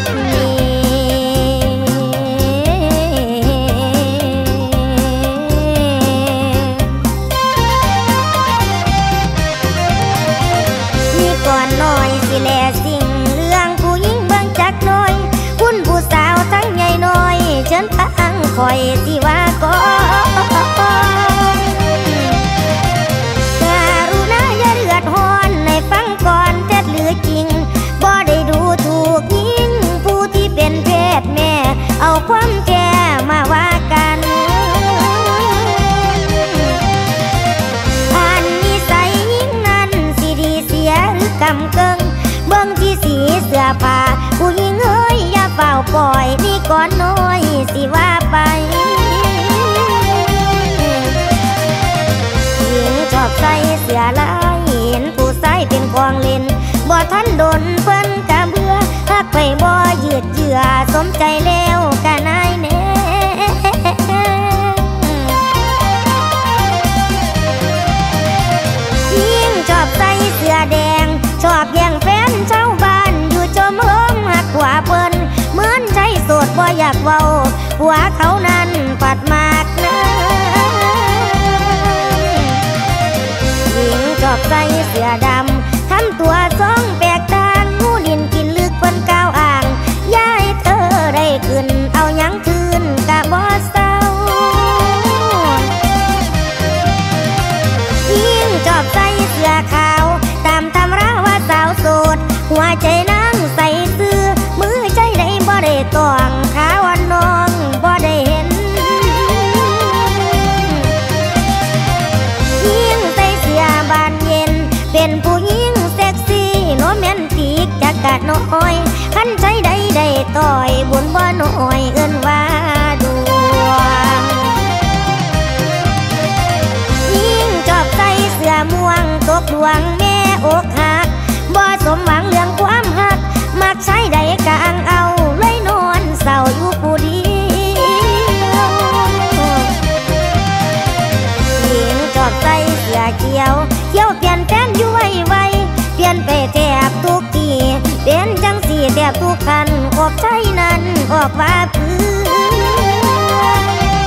ดนี้มีก่อนหน่อยสิแลสิ่งเรื่องผู้หญิงเบิ่งจักหน่อยคุณผู้สาวทั้งใหญ่น้อยเชิญฟังคอยสิว่าก่อนการุณาอย่าเดือดร้อนในฟังก่อนเท็จหรือจริงบ่ได้ดูถูกยิ่งผู้ที่เป็นเพศแม่เอาความแก่มาว่ากันอันนิสัยยิ่งนั้นสิดีเสียหรือกำเกิงเบิ่งที่สีเสื้อผ้าผู้หญิงเอ้ยอย่าเฝ้าปล่อยนี่ก่อนน้อยสิว่าไปหญิงชอบใส่เสื้อลายเห็นผู้ชายเป็นของเล่นบ่ทันโดนเพิ่นกะเบื่อหักไปบ่ยืดเยื้อสมใจแล้วกะนายแน่ยิ่งชอบใส่เสื้อแดงชอบแย่งแฟนชาวบ้านอยู่จมห้องหักหัวเพิ่นเหมือนใจโสดบ่อยากเว้าหัวเขานั้นปัดมากนะยิ่งชอบใส่เสื้อดำทำตัวทรงแปลกต่างงูดินกินลึกเพิ่นก้าวอ่างย้ายเธอได้ขึ้นเอาหยังคืนกะบ่เศร้ายิ่งชอบใส่เสื้อขาวตามตำราว่าสาวโสดหัวใจนั่งใส่ซื้อมือใจได้บ่ได้ต้องขาวันน้องบ่ได้เห็นยิ่งใส่เสื้อบานเย็นเป็นผู้หญิงเซ็กซี่โรแมนติกจักกะน้อยคันใจได้ได้ต่อยบุญบ่น้อยเอิ้นว่าดวงยิ่งชอบใส่เสื้อม่วงตกดวงแม่อกหักบ่สมหวังเรื่องความหักมักใช้ใดกะอังเอาเลยนอนเศร้าอยู่ผู้เดียวยิ่งชอบใส่เสื้อเขียวเขียวเปลี่ยนแฟนอยู่ไวเปลี่ยนไปแทบทุกทีเป็นจังสีแทบทุกคันออกใจนั้นออกว่าพื้น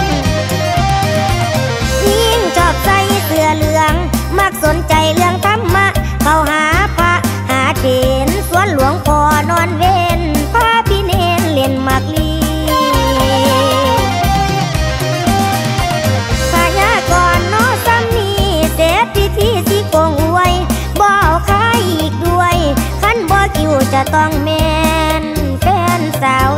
ยิ่งชอบใส่เสื้อเหลืองมักสนใจเรื่องธรรมะเข้าหาพระหาเถรสวนหลวงพ่อนอนเว้นพระพี่เนรเล่นมักลีพยากรณ์น้อซ้ำนี้เสร็จพิธีสิโกงอวยบ่เอาขายอีกด้วยคันบ่คิวจะต้องแม่นแฟนสาว